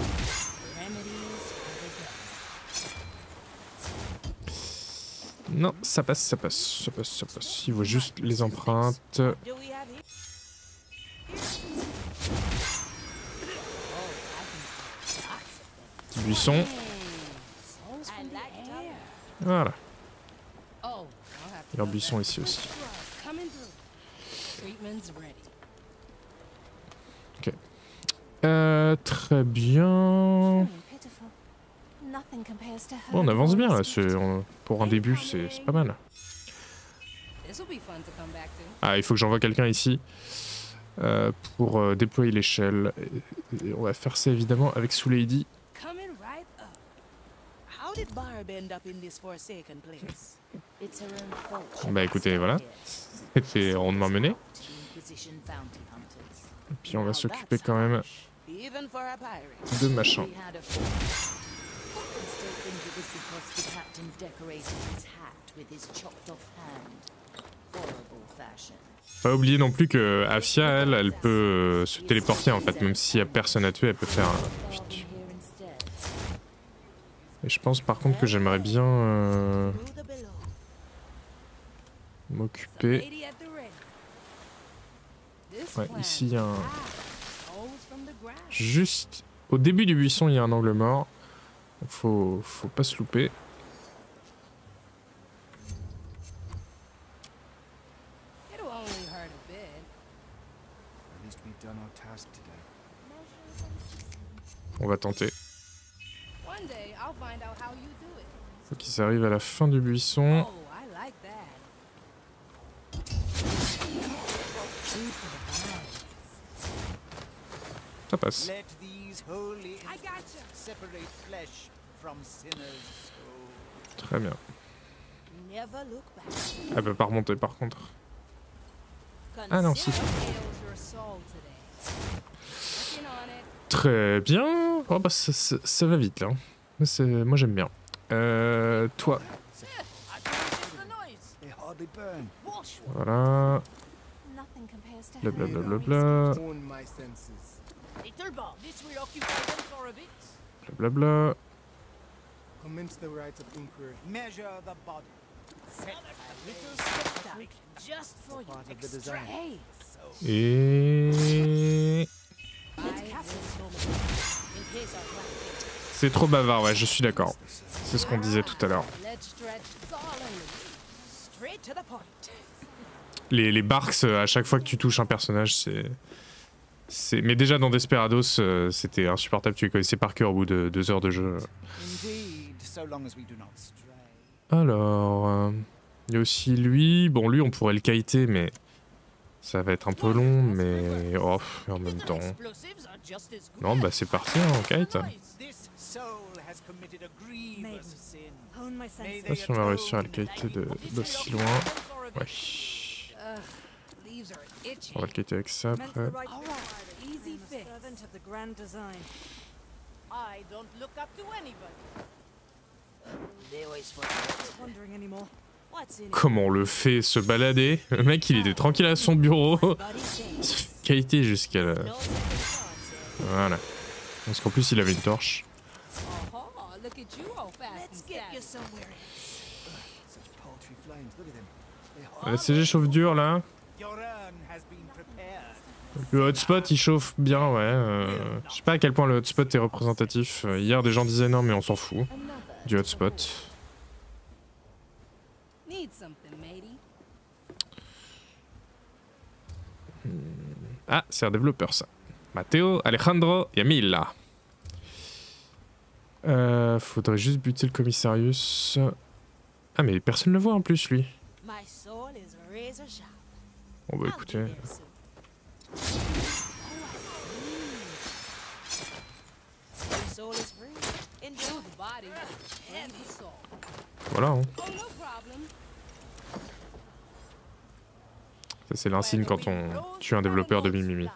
Non, ça passe, ça passe, ça passe, ça passe. Il voit juste les empreintes. Do we have here? Petit buisson. Voilà. Il y a un buisson ici aussi. Ok. Euh, très bien. Bon, on avance bien là. On, pour un début, c'est pas mal. Ah, il faut que j'envoie quelqu'un ici euh, pour euh, déployer l'échelle. Et, et on va faire ça évidemment avec Sue Lady. Bah écoutez, voilà. C'était rondement mené. Et puis on va s'occuper quand même de machin. Pas oublier non plus que Afia, elle, elle peut se téléporter en fait, même s'il n'y a personne à tuer, elle peut faire un... Et je pense par contre que j'aimerais bien euh, m'occuper. Ouais, ici il y a un... Juste au début du buisson, il y a un angle mort. Donc faut, faut pas se louper. On va tenter. Faut qu'ils arrivent à la fin du buisson. Ça passe. Très bien. Elle peut pas remonter par contre. Ah non, si. Très bien. Oh bah ça, ça, ça va vite là. Moi j'aime bien. Euh, toi. Voilà. Blablabla. Bla, bla, bla, bla. Blablabla. Commence the rites of inquiry. Measure the body. Set a little spectacle just for you. Part of the design. Et... C'est trop bavard, ouais, je suis d'accord. C'est ce qu'on disait tout à l'heure. Les, les barks, à chaque fois que tu touches un personnage, c'est... c'est... Mais déjà dans Desperados, euh, c'était insupportable, tu les connaissais par cœur au bout de deux heures de jeu. Alors... Euh, il y a aussi lui, bon lui on pourrait le kiter, mais... Ça va être un peu long, mais... Oh, en même temps... Non, bah c'est parti, hein, on kite. has committed a grievous sin. Hone my Je sais pas si on va réussir à le kiter de d'aussi loin. Ouais. Leaves are itchy. On va le kiter avec ça après. All right, easy fix. Servant of the grand design. I don't look up to anybody. Wondering anymore. What's in it? Comment on le fait se balader? Le mec il était tranquille à son bureau. Qualité jusqu'à la... Voilà. Parce qu'en plus il avait une torche. Oh, look at you, old fast. La C G chauffe dur là. Le hotspot il chauffe bien, ouais. Euh, je sais pas à quel point le hotspot est représentatif. Euh, hier des gens disaient non mais on s'en fout du hotspot. Need something, matey. Ah, c'est un développeur ça. Matteo, Alejandro, Yamila. Euh, faudrait juste buter le commissarius. Ah mais personne ne le voit en plus lui. Bon bah écoutez. Voilà. Hein. Ça c'est l'insigne quand on tue un développeur de Mimimi.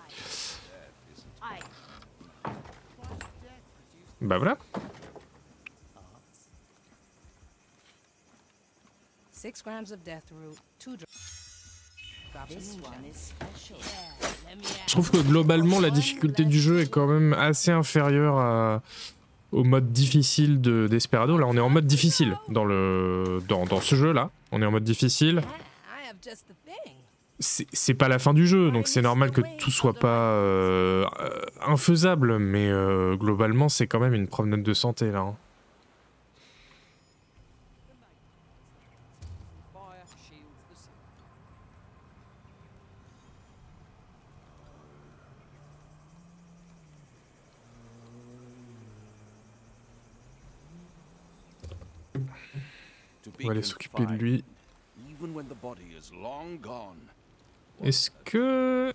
Bah voilà. Six grams of death root, two Je trouve que globalement la difficulté du jeu est quand même assez inférieure à, au mode difficile de Desperado. Là on est en mode difficile dans, le, dans, dans ce jeu là. On est en mode difficile. C'est pas la fin du jeu, donc c'est normal que tout soit pas euh, euh, infaisable, mais euh, globalement c'est quand même une promenade de santé là. Hein. On va aller s'occuper de lui. Est-ce que...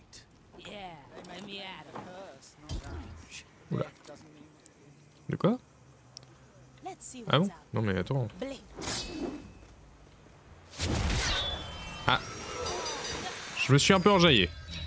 Oula. De quoi? Ah bon? Non mais attends. Ah. Je me suis un peu enjaillé.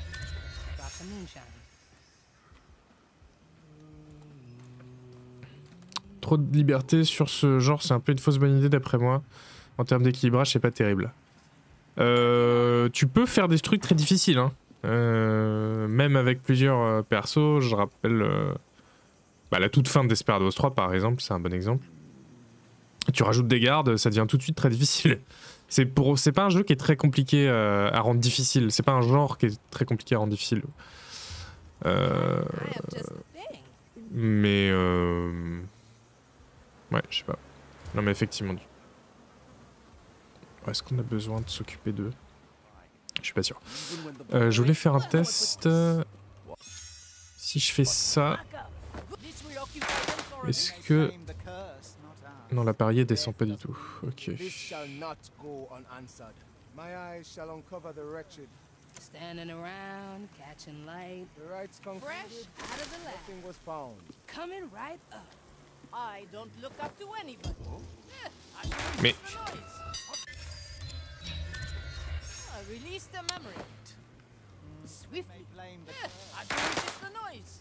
Trop de liberté sur ce genre, c'est un peu une fausse bonne idée d'après moi. En termes d'équilibrage, c'est pas terrible. Euh, tu peux faire des trucs très difficiles, hein. Euh, même avec plusieurs euh, persos. Je rappelle euh, bah, la toute fin de Desperados trois par exemple, c'est un bon exemple. Tu rajoutes des gardes, ça devient tout de suite très difficile. C'est pour, c'est pas un jeu qui est très compliqué euh, à rendre difficile. C'est pas un genre qui est très compliqué à rendre difficile. Euh, mais euh, ouais, je sais pas. Non mais effectivement. Est-ce qu'on a besoin de s'occuper d'eux? Je suis pas sûr. Euh, je voulais faire un test. Si je fais ça... Est-ce que... Non, l'appareil descend pas du tout. Ok. Standing around, catching light. Fresh out of the lab. Coming right up. I don't look up to anybody. Mais... Release the memory. Swiftly. I don't resist the noise.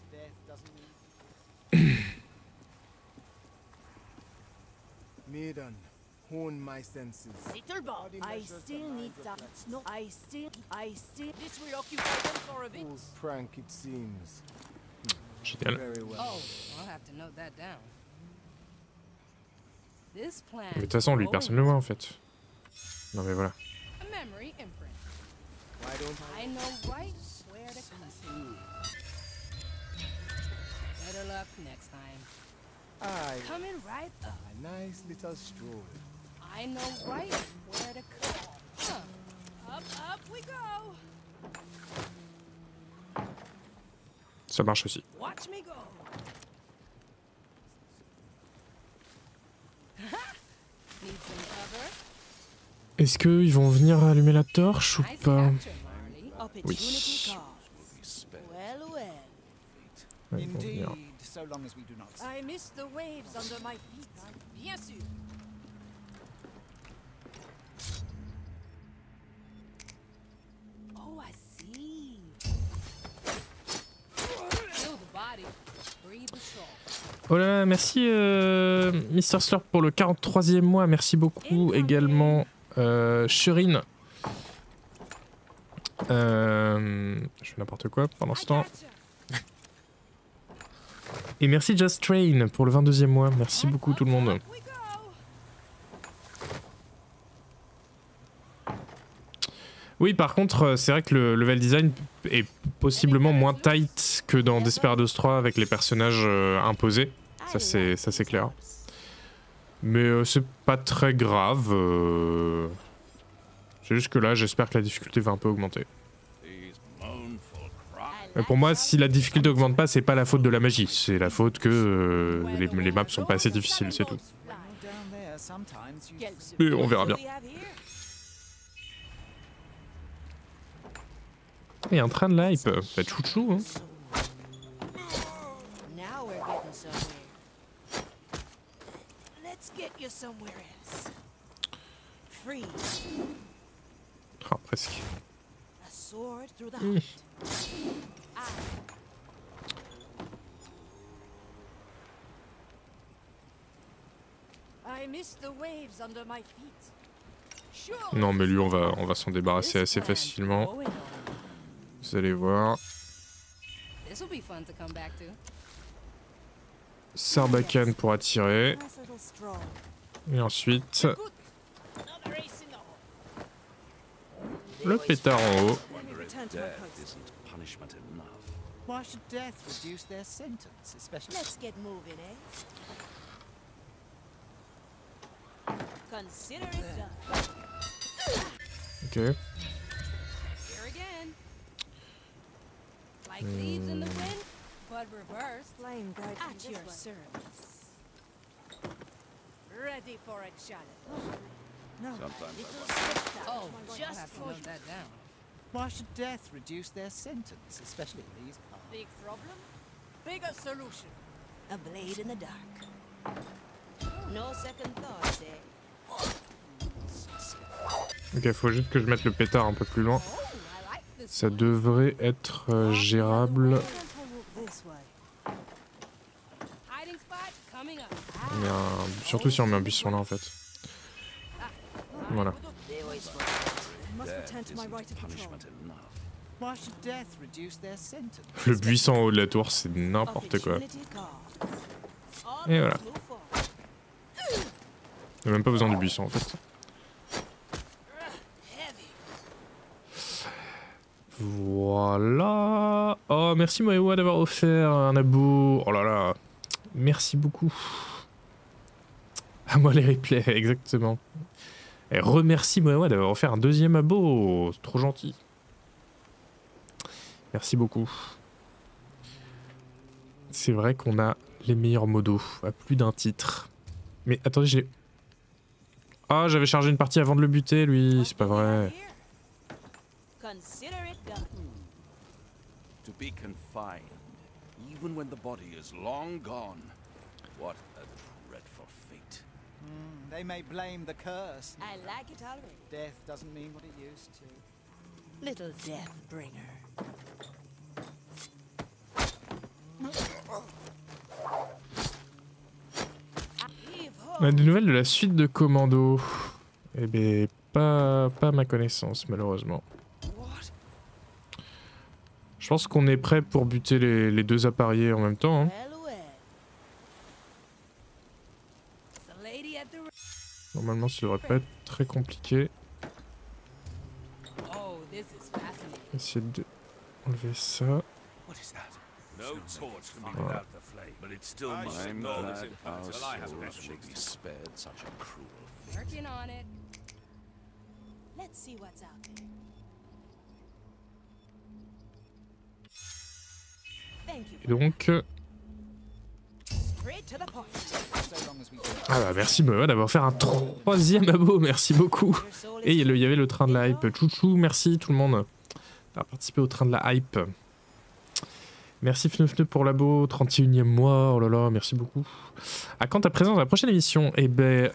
Maiden, hone my senses. Little Bob, I still need that. No, I still, I still. This will occupy them for a bit. Fool's prank it seems. Génial. Very well. Oh, I'll have to note that down. This plan. Mais de toute façon, lui, personne ne le voit en fait. Non mais voilà. A memory imprint. Why don't I know right where to cut. Better luck next time. I Coming right up. a nice little stroll. I know right where to cut. Huh. Up, up we go. Ça marche aussi. Watch me go. Need some cover? Est-ce qu'ils vont venir allumer la torche ou pas? Oui. Ouais, ils vont venir. So long as we do not. I miss the waves under my feet. Bien sûr. Oh, I see. Kill the body. Breathe the soul. Oh là là, merci euh, Mister Slurp pour le quarante-troisième mois. Merci beaucoup également euh, Sherine. Euh, je fais n'importe quoi pendant ce temps. Et merci Just Train pour le vingt-deuxième mois. Merci beaucoup tout le monde. Oui, par contre, c'est vrai que le level design est possiblement moins tight que dans Desperados trois avec les personnages euh, imposés. Ça c'est ça c'est clair. Mais euh, c'est pas très grave. Euh... C'est juste que là, j'espère que la difficulté va un peu augmenter. Mais pour moi, si la difficulté augmente pas, c'est pas la faute de la magie. C'est la faute que euh, les, les maps sont pas assez difficiles, c'est tout. Mais on verra bien. Il y a un train de hype. Ça va être chouchou, hein. Now we're getting somewhere. Let's get you somewhere else. Free. Ah, presque. A sword through the Mmh. heart. I miss the waves under my feet. Sure. Non, mais lui, on va, on va s'en débarrasser assez facilement. Vous allez voir. This will be fun to come back to. Sarbacane pour attirer. Et ensuite, le pétard en haut. Why should death reduce their sentence, especially? Let's get moving, eh? Consider it done. Ok. Here again. Like leaves in the wind, but reversed. Flame guide At your service. Ready for a challenge. No. Oh, Just just have to for note you. that down. Why should death reduce their sentence, especially in these parts? Big problem? Bigger solution. A blade in the dark. No second thoughts, eh? Ok, faut juste que je mette le pétard un peu plus loin. Ça devrait être euh, gérable. Hiding spot coming up. On met un... Surtout si on met un buisson là en fait. Voilà. Must return to my right of control. Why should death reduce their sentence? Le buisson en haut de la tour, c'est n'importe quoi. Et voilà. On a même pas besoin du buisson en fait. Voilà. Oh, merci Moewa d'avoir offert un abo. Oh là là. Merci beaucoup. À moi les replays, exactement. Et remercie Moewa d'avoir offert un deuxième abo. C'est trop gentil. Merci beaucoup. C'est vrai qu'on a les meilleurs modos à plus d'un titre. Mais attendez, j'ai... Ah, j'avais chargé une partie avant de le buter, lui. C'est pas vrai. Consider it done. To be confined, even when the body is long gone. What a dreadful fate. Mm, they may blame the curse. I like it already. Death doesn't mean what it used to. Little death bringer. On a des nouvelles de la suite de Commando. Eh ben, pas, pas à ma connaissance, malheureusement. Je pense qu'on est prêt pour buter les, les deux appareillés en même temps. Hein. Normalement, ça devrait pas être très compliqué. Oh, this is fascinating. Essayer de enlever ça. What is that? No torch can be Voilà. without the flame, but it's still I my should I'm know glad this our until I have souls questions. will be spared such a cruel fate. Working on it. Let's see what's out there. Thank you. Et donc... euh, Straight to the point. So long as we Ah bah merci Moa d'avoir fait un troisième abo, merci beaucoup. Et il y a le- il y avait le train de la hype. Chouchou, merci tout le monde d'avoir participé au train de la hype. Merci Fneufneu pour l'abo, trente et unième mois, oh là là, merci beaucoup. À quand ta présence dans la prochaine émission? Eh ben,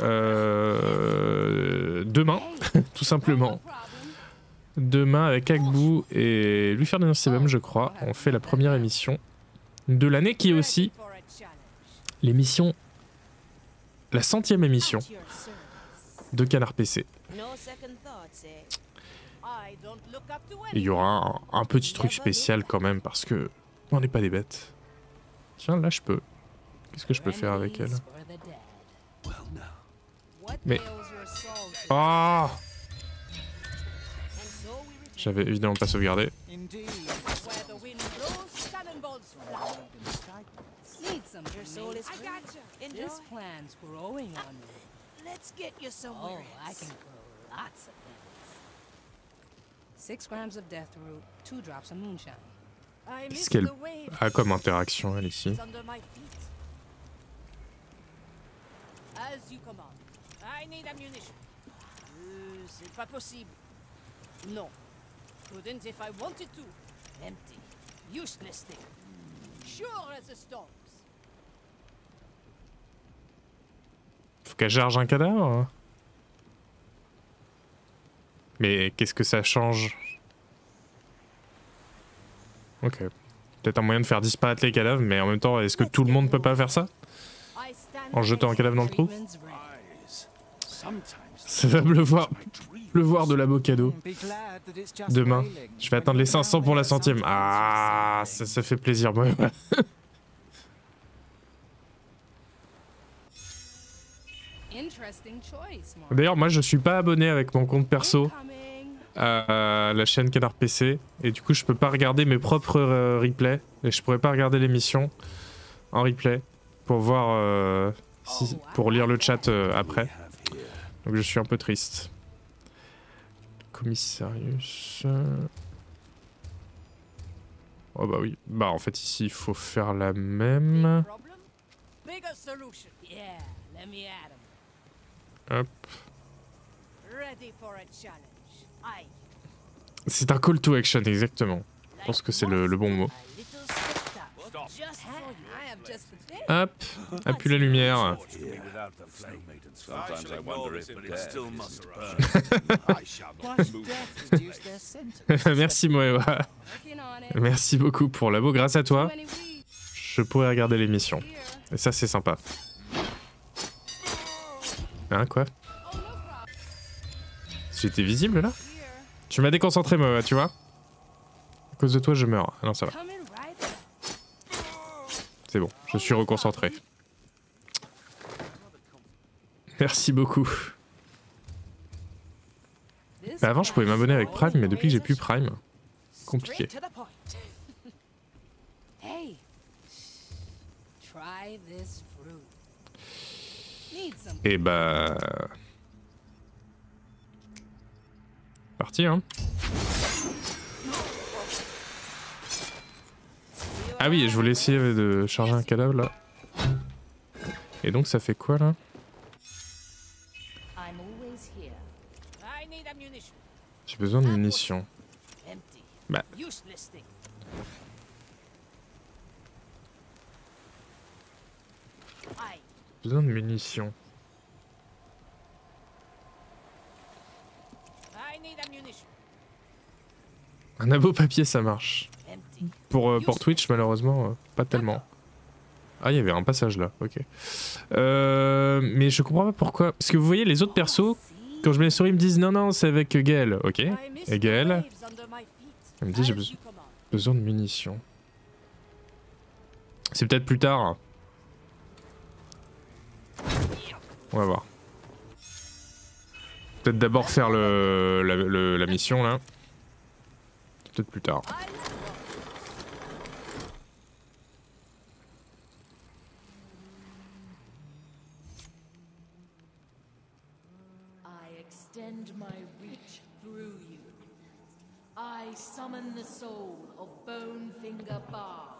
euh, demain, tout simplement. Demain avec Agbou et Louis Ferdinand Sebem, je crois, on fait la première émission de l'année qui est aussi l'émission, la centième émission de Canard P C. Et il y aura un, un petit truc spécial quand même parce que on n'est pas des bêtes. Tiens, là je peux. Qu'est-ce que je peux faire avec elle? Mais... Ah, j'avais évidemment pas sauvegardé. Qu'est-ce qu'elle a comme interaction, elle, ici? C'est pas possible. Non. Couldn't if I wanted to. Empty. Useless thing. Sure as the storms. Faut qu'elle charge un cadavre, hein. Mais qu'est-ce que ça change? Ok. Peut-être un moyen de faire disparaître les cadavres, mais en même temps, est-ce que tout le monde peut pas faire ça? En jetant un cadavre dans le trou? Ça va pleuvoir, pleuvoir de l'avocado. Demain, je vais atteindre les cinq cents pour la centième. Ah, ça, ça fait plaisir. Ouais. D'ailleurs, moi, je suis pas abonné avec mon compte perso à la chaîne Canard P C, et du coup, je peux pas regarder mes propres euh, replays, et je pourrais pas regarder l'émission en replay pour voir, euh, si, pour lire le chat euh, après. Donc je suis un peu triste. Commissarius. Oh bah oui. Bah en fait ici il faut faire la même. Hop. C'est un call to action exactement. Je pense que c'est le, le bon mot. Hop. Appuie la lumière. Merci Moewa. Merci beaucoup pour l'abo. Grâce à toi, je pourrais regarder l'émission. Et ça c'est sympa. Hein, quoi? J'étais visible là? Tu m'as déconcentré Moewa, tu vois? À cause de toi je meurs. Ah non, ça va. C'est bon, je suis reconcentré. Merci beaucoup. Bah avant je pouvais m'abonner avec Prime, mais depuis que j'ai plus Prime, compliqué. Et bah... Parti hein. Ah oui, je voulais essayer de charger un cadavre là. Et donc ça fait quoi là? J'ai besoin de munitions. Bah. J'ai besoin de munitions. Un abo papier ça marche. Pour, euh, pour Twitch malheureusement euh, pas tellement. Ah il y avait un passage là, ok. Euh, mais je comprends pas pourquoi. Parce que vous voyez les autres persos, quand je mets les souris ils me disent non non c'est avec Gaël, ok. Et Gaël, elle me dit j'ai besoin, besoin de munitions. C'est peut-être plus tard. On va voir. Peut-être d'abord faire le la, le, la mission là. Peut-être plus tard. I summon the soul of Bonefinger Bar.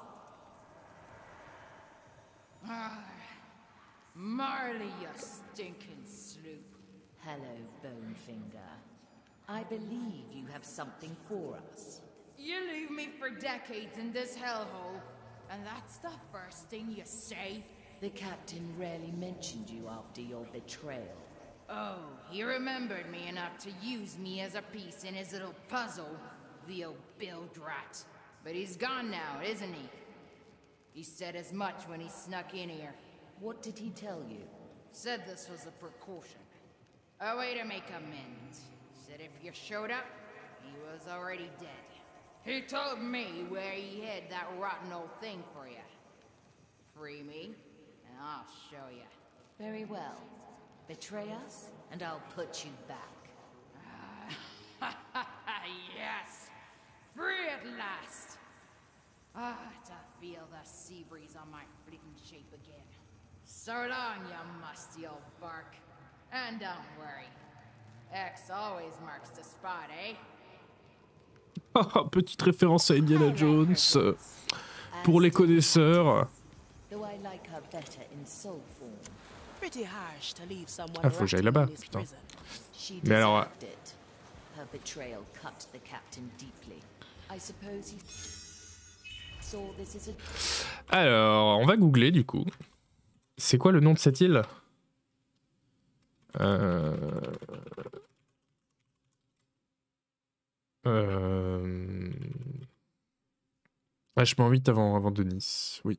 Ah, Marley, you stinking sloop. Hello, Bonefinger. I believe you have something for us. You leave me for decades in this hellhole, and that's the first thing you say? The captain rarely mentioned you after your betrayal. Oh, he remembered me enough to use me as a piece in his little puzzle, the old bilge rat. But he's gone now, isn't he? He said as much when he snuck in here. What did he tell you? Said this was a precaution. A way to make amends. Said if you showed up, he was already dead. He told me where he hid that rotten old thing for you. Free me, and I'll show you. Very well. Betray us, and I'll put you back. Yes! Free at last! Ah, to feel the sea breeze on my fleeting shape again. So long, you musty old bark. And don't worry. X always marks the spot, eh? Oh, petite référence à Indiana Jones. Pour les connaisseurs. Though I like her better in soul form. Pretty harsh to leave someone. Ah, faut que j'aille là-bas, putain. Mais alors... Her betrayal cut the captain deeply. I suppose he saw this as a... Alors, on va googler du coup. C'est quoi le nom de cette île? euh... Euh... H huit avant, avant de Nice, oui.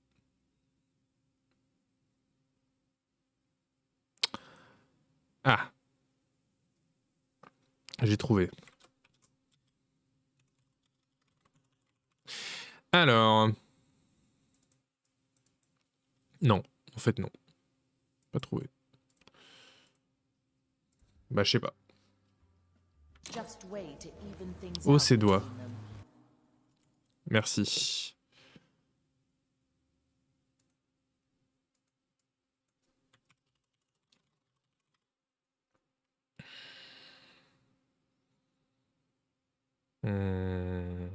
Ah. J'ai trouvé. Alors... Non, en fait non. Pas trouvé. Bah je sais pas. Oh ses doigts. Merci. Hmm.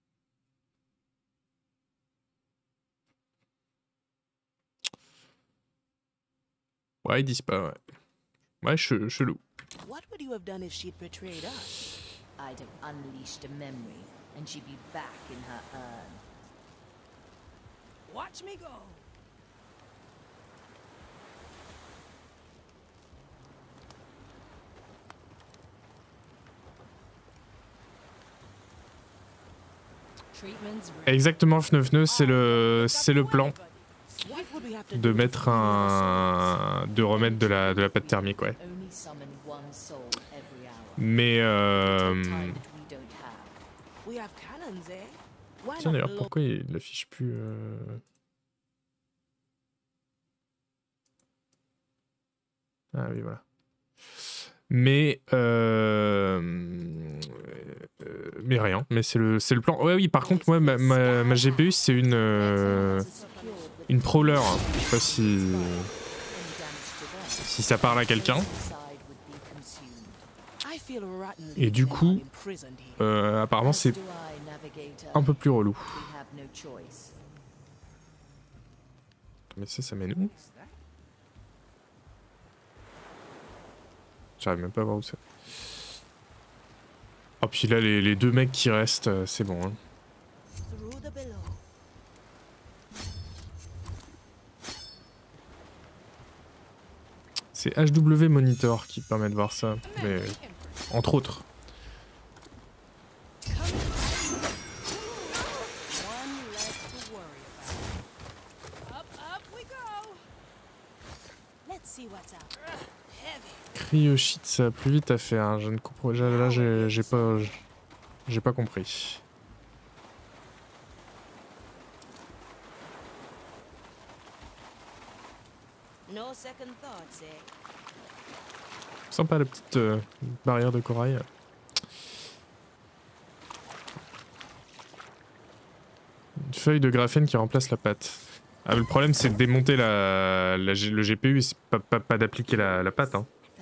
Ouais, ils disent pas, ouais. Ouais, che chelou. What would you have done if she'd betrayed us? I'd have unleashed a memory, and she'd be back in her urn. Watch me go. Exactement, Fneufneu, c'est le c'est le plan de mettre un de remettre de la de la pâte thermique, ouais. Mais euh... tiens d'ailleurs pourquoi il l'affiche plus euh... Ah oui voilà. Mais euh... euh... mais rien, mais c'est le c'est le plan. Ouais oui par contre moi ma, ma, ma G P U c'est une euh... une Prowler. Je sais pas si si ça parle à quelqu'un. Et du coup euh, apparemment c'est un peu plus relou. Mais ça ça mène où? J'arrive même pas à voir où c'est. Oh puis là les, les deux mecs qui restent, euh, c'est bon. Hein. C'est H W Monitor qui permet de voir ça, mais entre autres. Cryoshit, ça va plus vite à faire. Hein. Je ne comprends là, j'ai pas, j'ai pas compris. Sympa la petite euh, barrière de corail. Une feuille de graphène qui remplace la pâte. Ah, le problème c'est de démonter la, la, le G P U, c'est pas, pas, pas d'appliquer la, la pâte. Hein.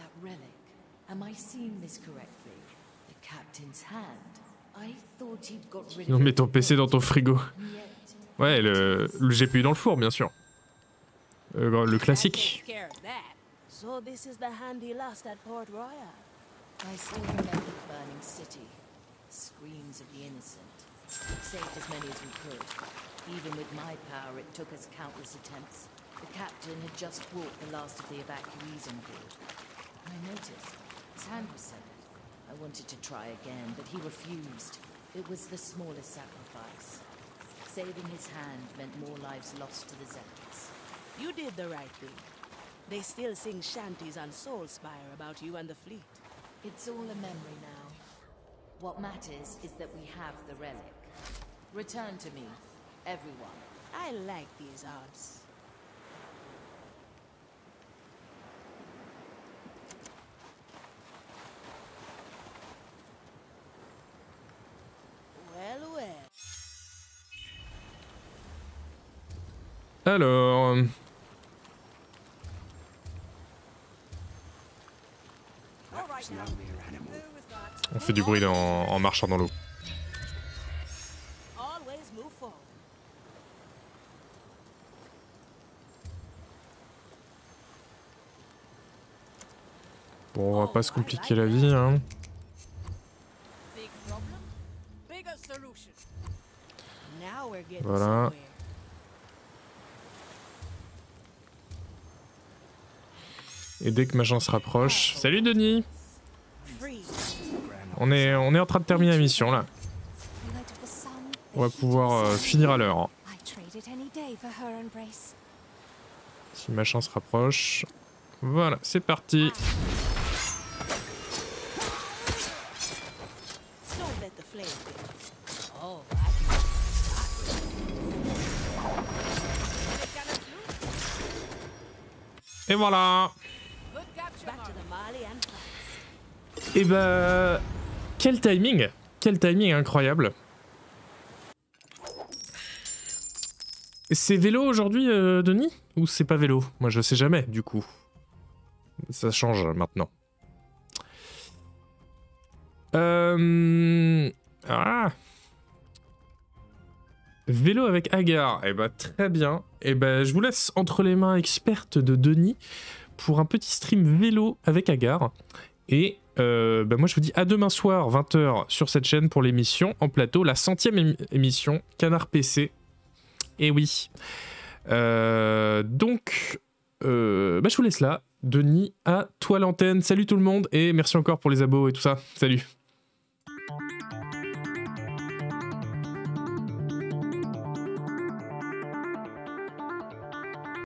Non mais ton P C dans ton frigo. Ouais, le, le G P U dans le four bien sûr. Euh, le classique. So this is the hand he lost at Port Royal. I still remember the burning city. Screams of the innocent. We saved as many as we could. Even with my power, it took us countless attempts. The captain had just brought the last of the evacuees on board. I noticed his hand was severed. I wanted to try again, but he refused. It was the smallest sacrifice. Saving his hand meant more lives lost to the Zealots. You did the right thing. They still sing shanties on Soulspire about you and the fleet. It's all a memory now. What matters is that we have the relic. Return to me, everyone. I like these odds. Well, well. Alors... On fait du bruit dans, en marchant dans l'eau. Bon, on va pas se compliquer la vie, hein. Voilà. Et dès que machin se rapproche... Salut Denis! On est, on est en train de terminer la mission là. On va pouvoir euh, finir à l'heure. Si machin se rapproche. Voilà, c'est parti. Et voilà. Et bah... Quel timing! Quel timing incroyable! C'est vélo aujourd'hui, euh, Denis? Ou c'est pas vélo? Moi je sais jamais, du coup. Ça change maintenant. Euh... Ah. Vélo avec Hagar. Eh bah très bien. Et bah je vous laisse entre les mains expertes de Denis pour un petit stream vélo avec Hagar. Et euh, bah moi je vous dis à demain soir vingt heures sur cette chaîne pour l'émission en plateau, la centième ém émission Canard P C. Et oui. Euh, donc euh, bah je vous laisse là. Denis, à toi l'antenne. Salut tout le monde et merci encore pour les abos et tout ça. Salut.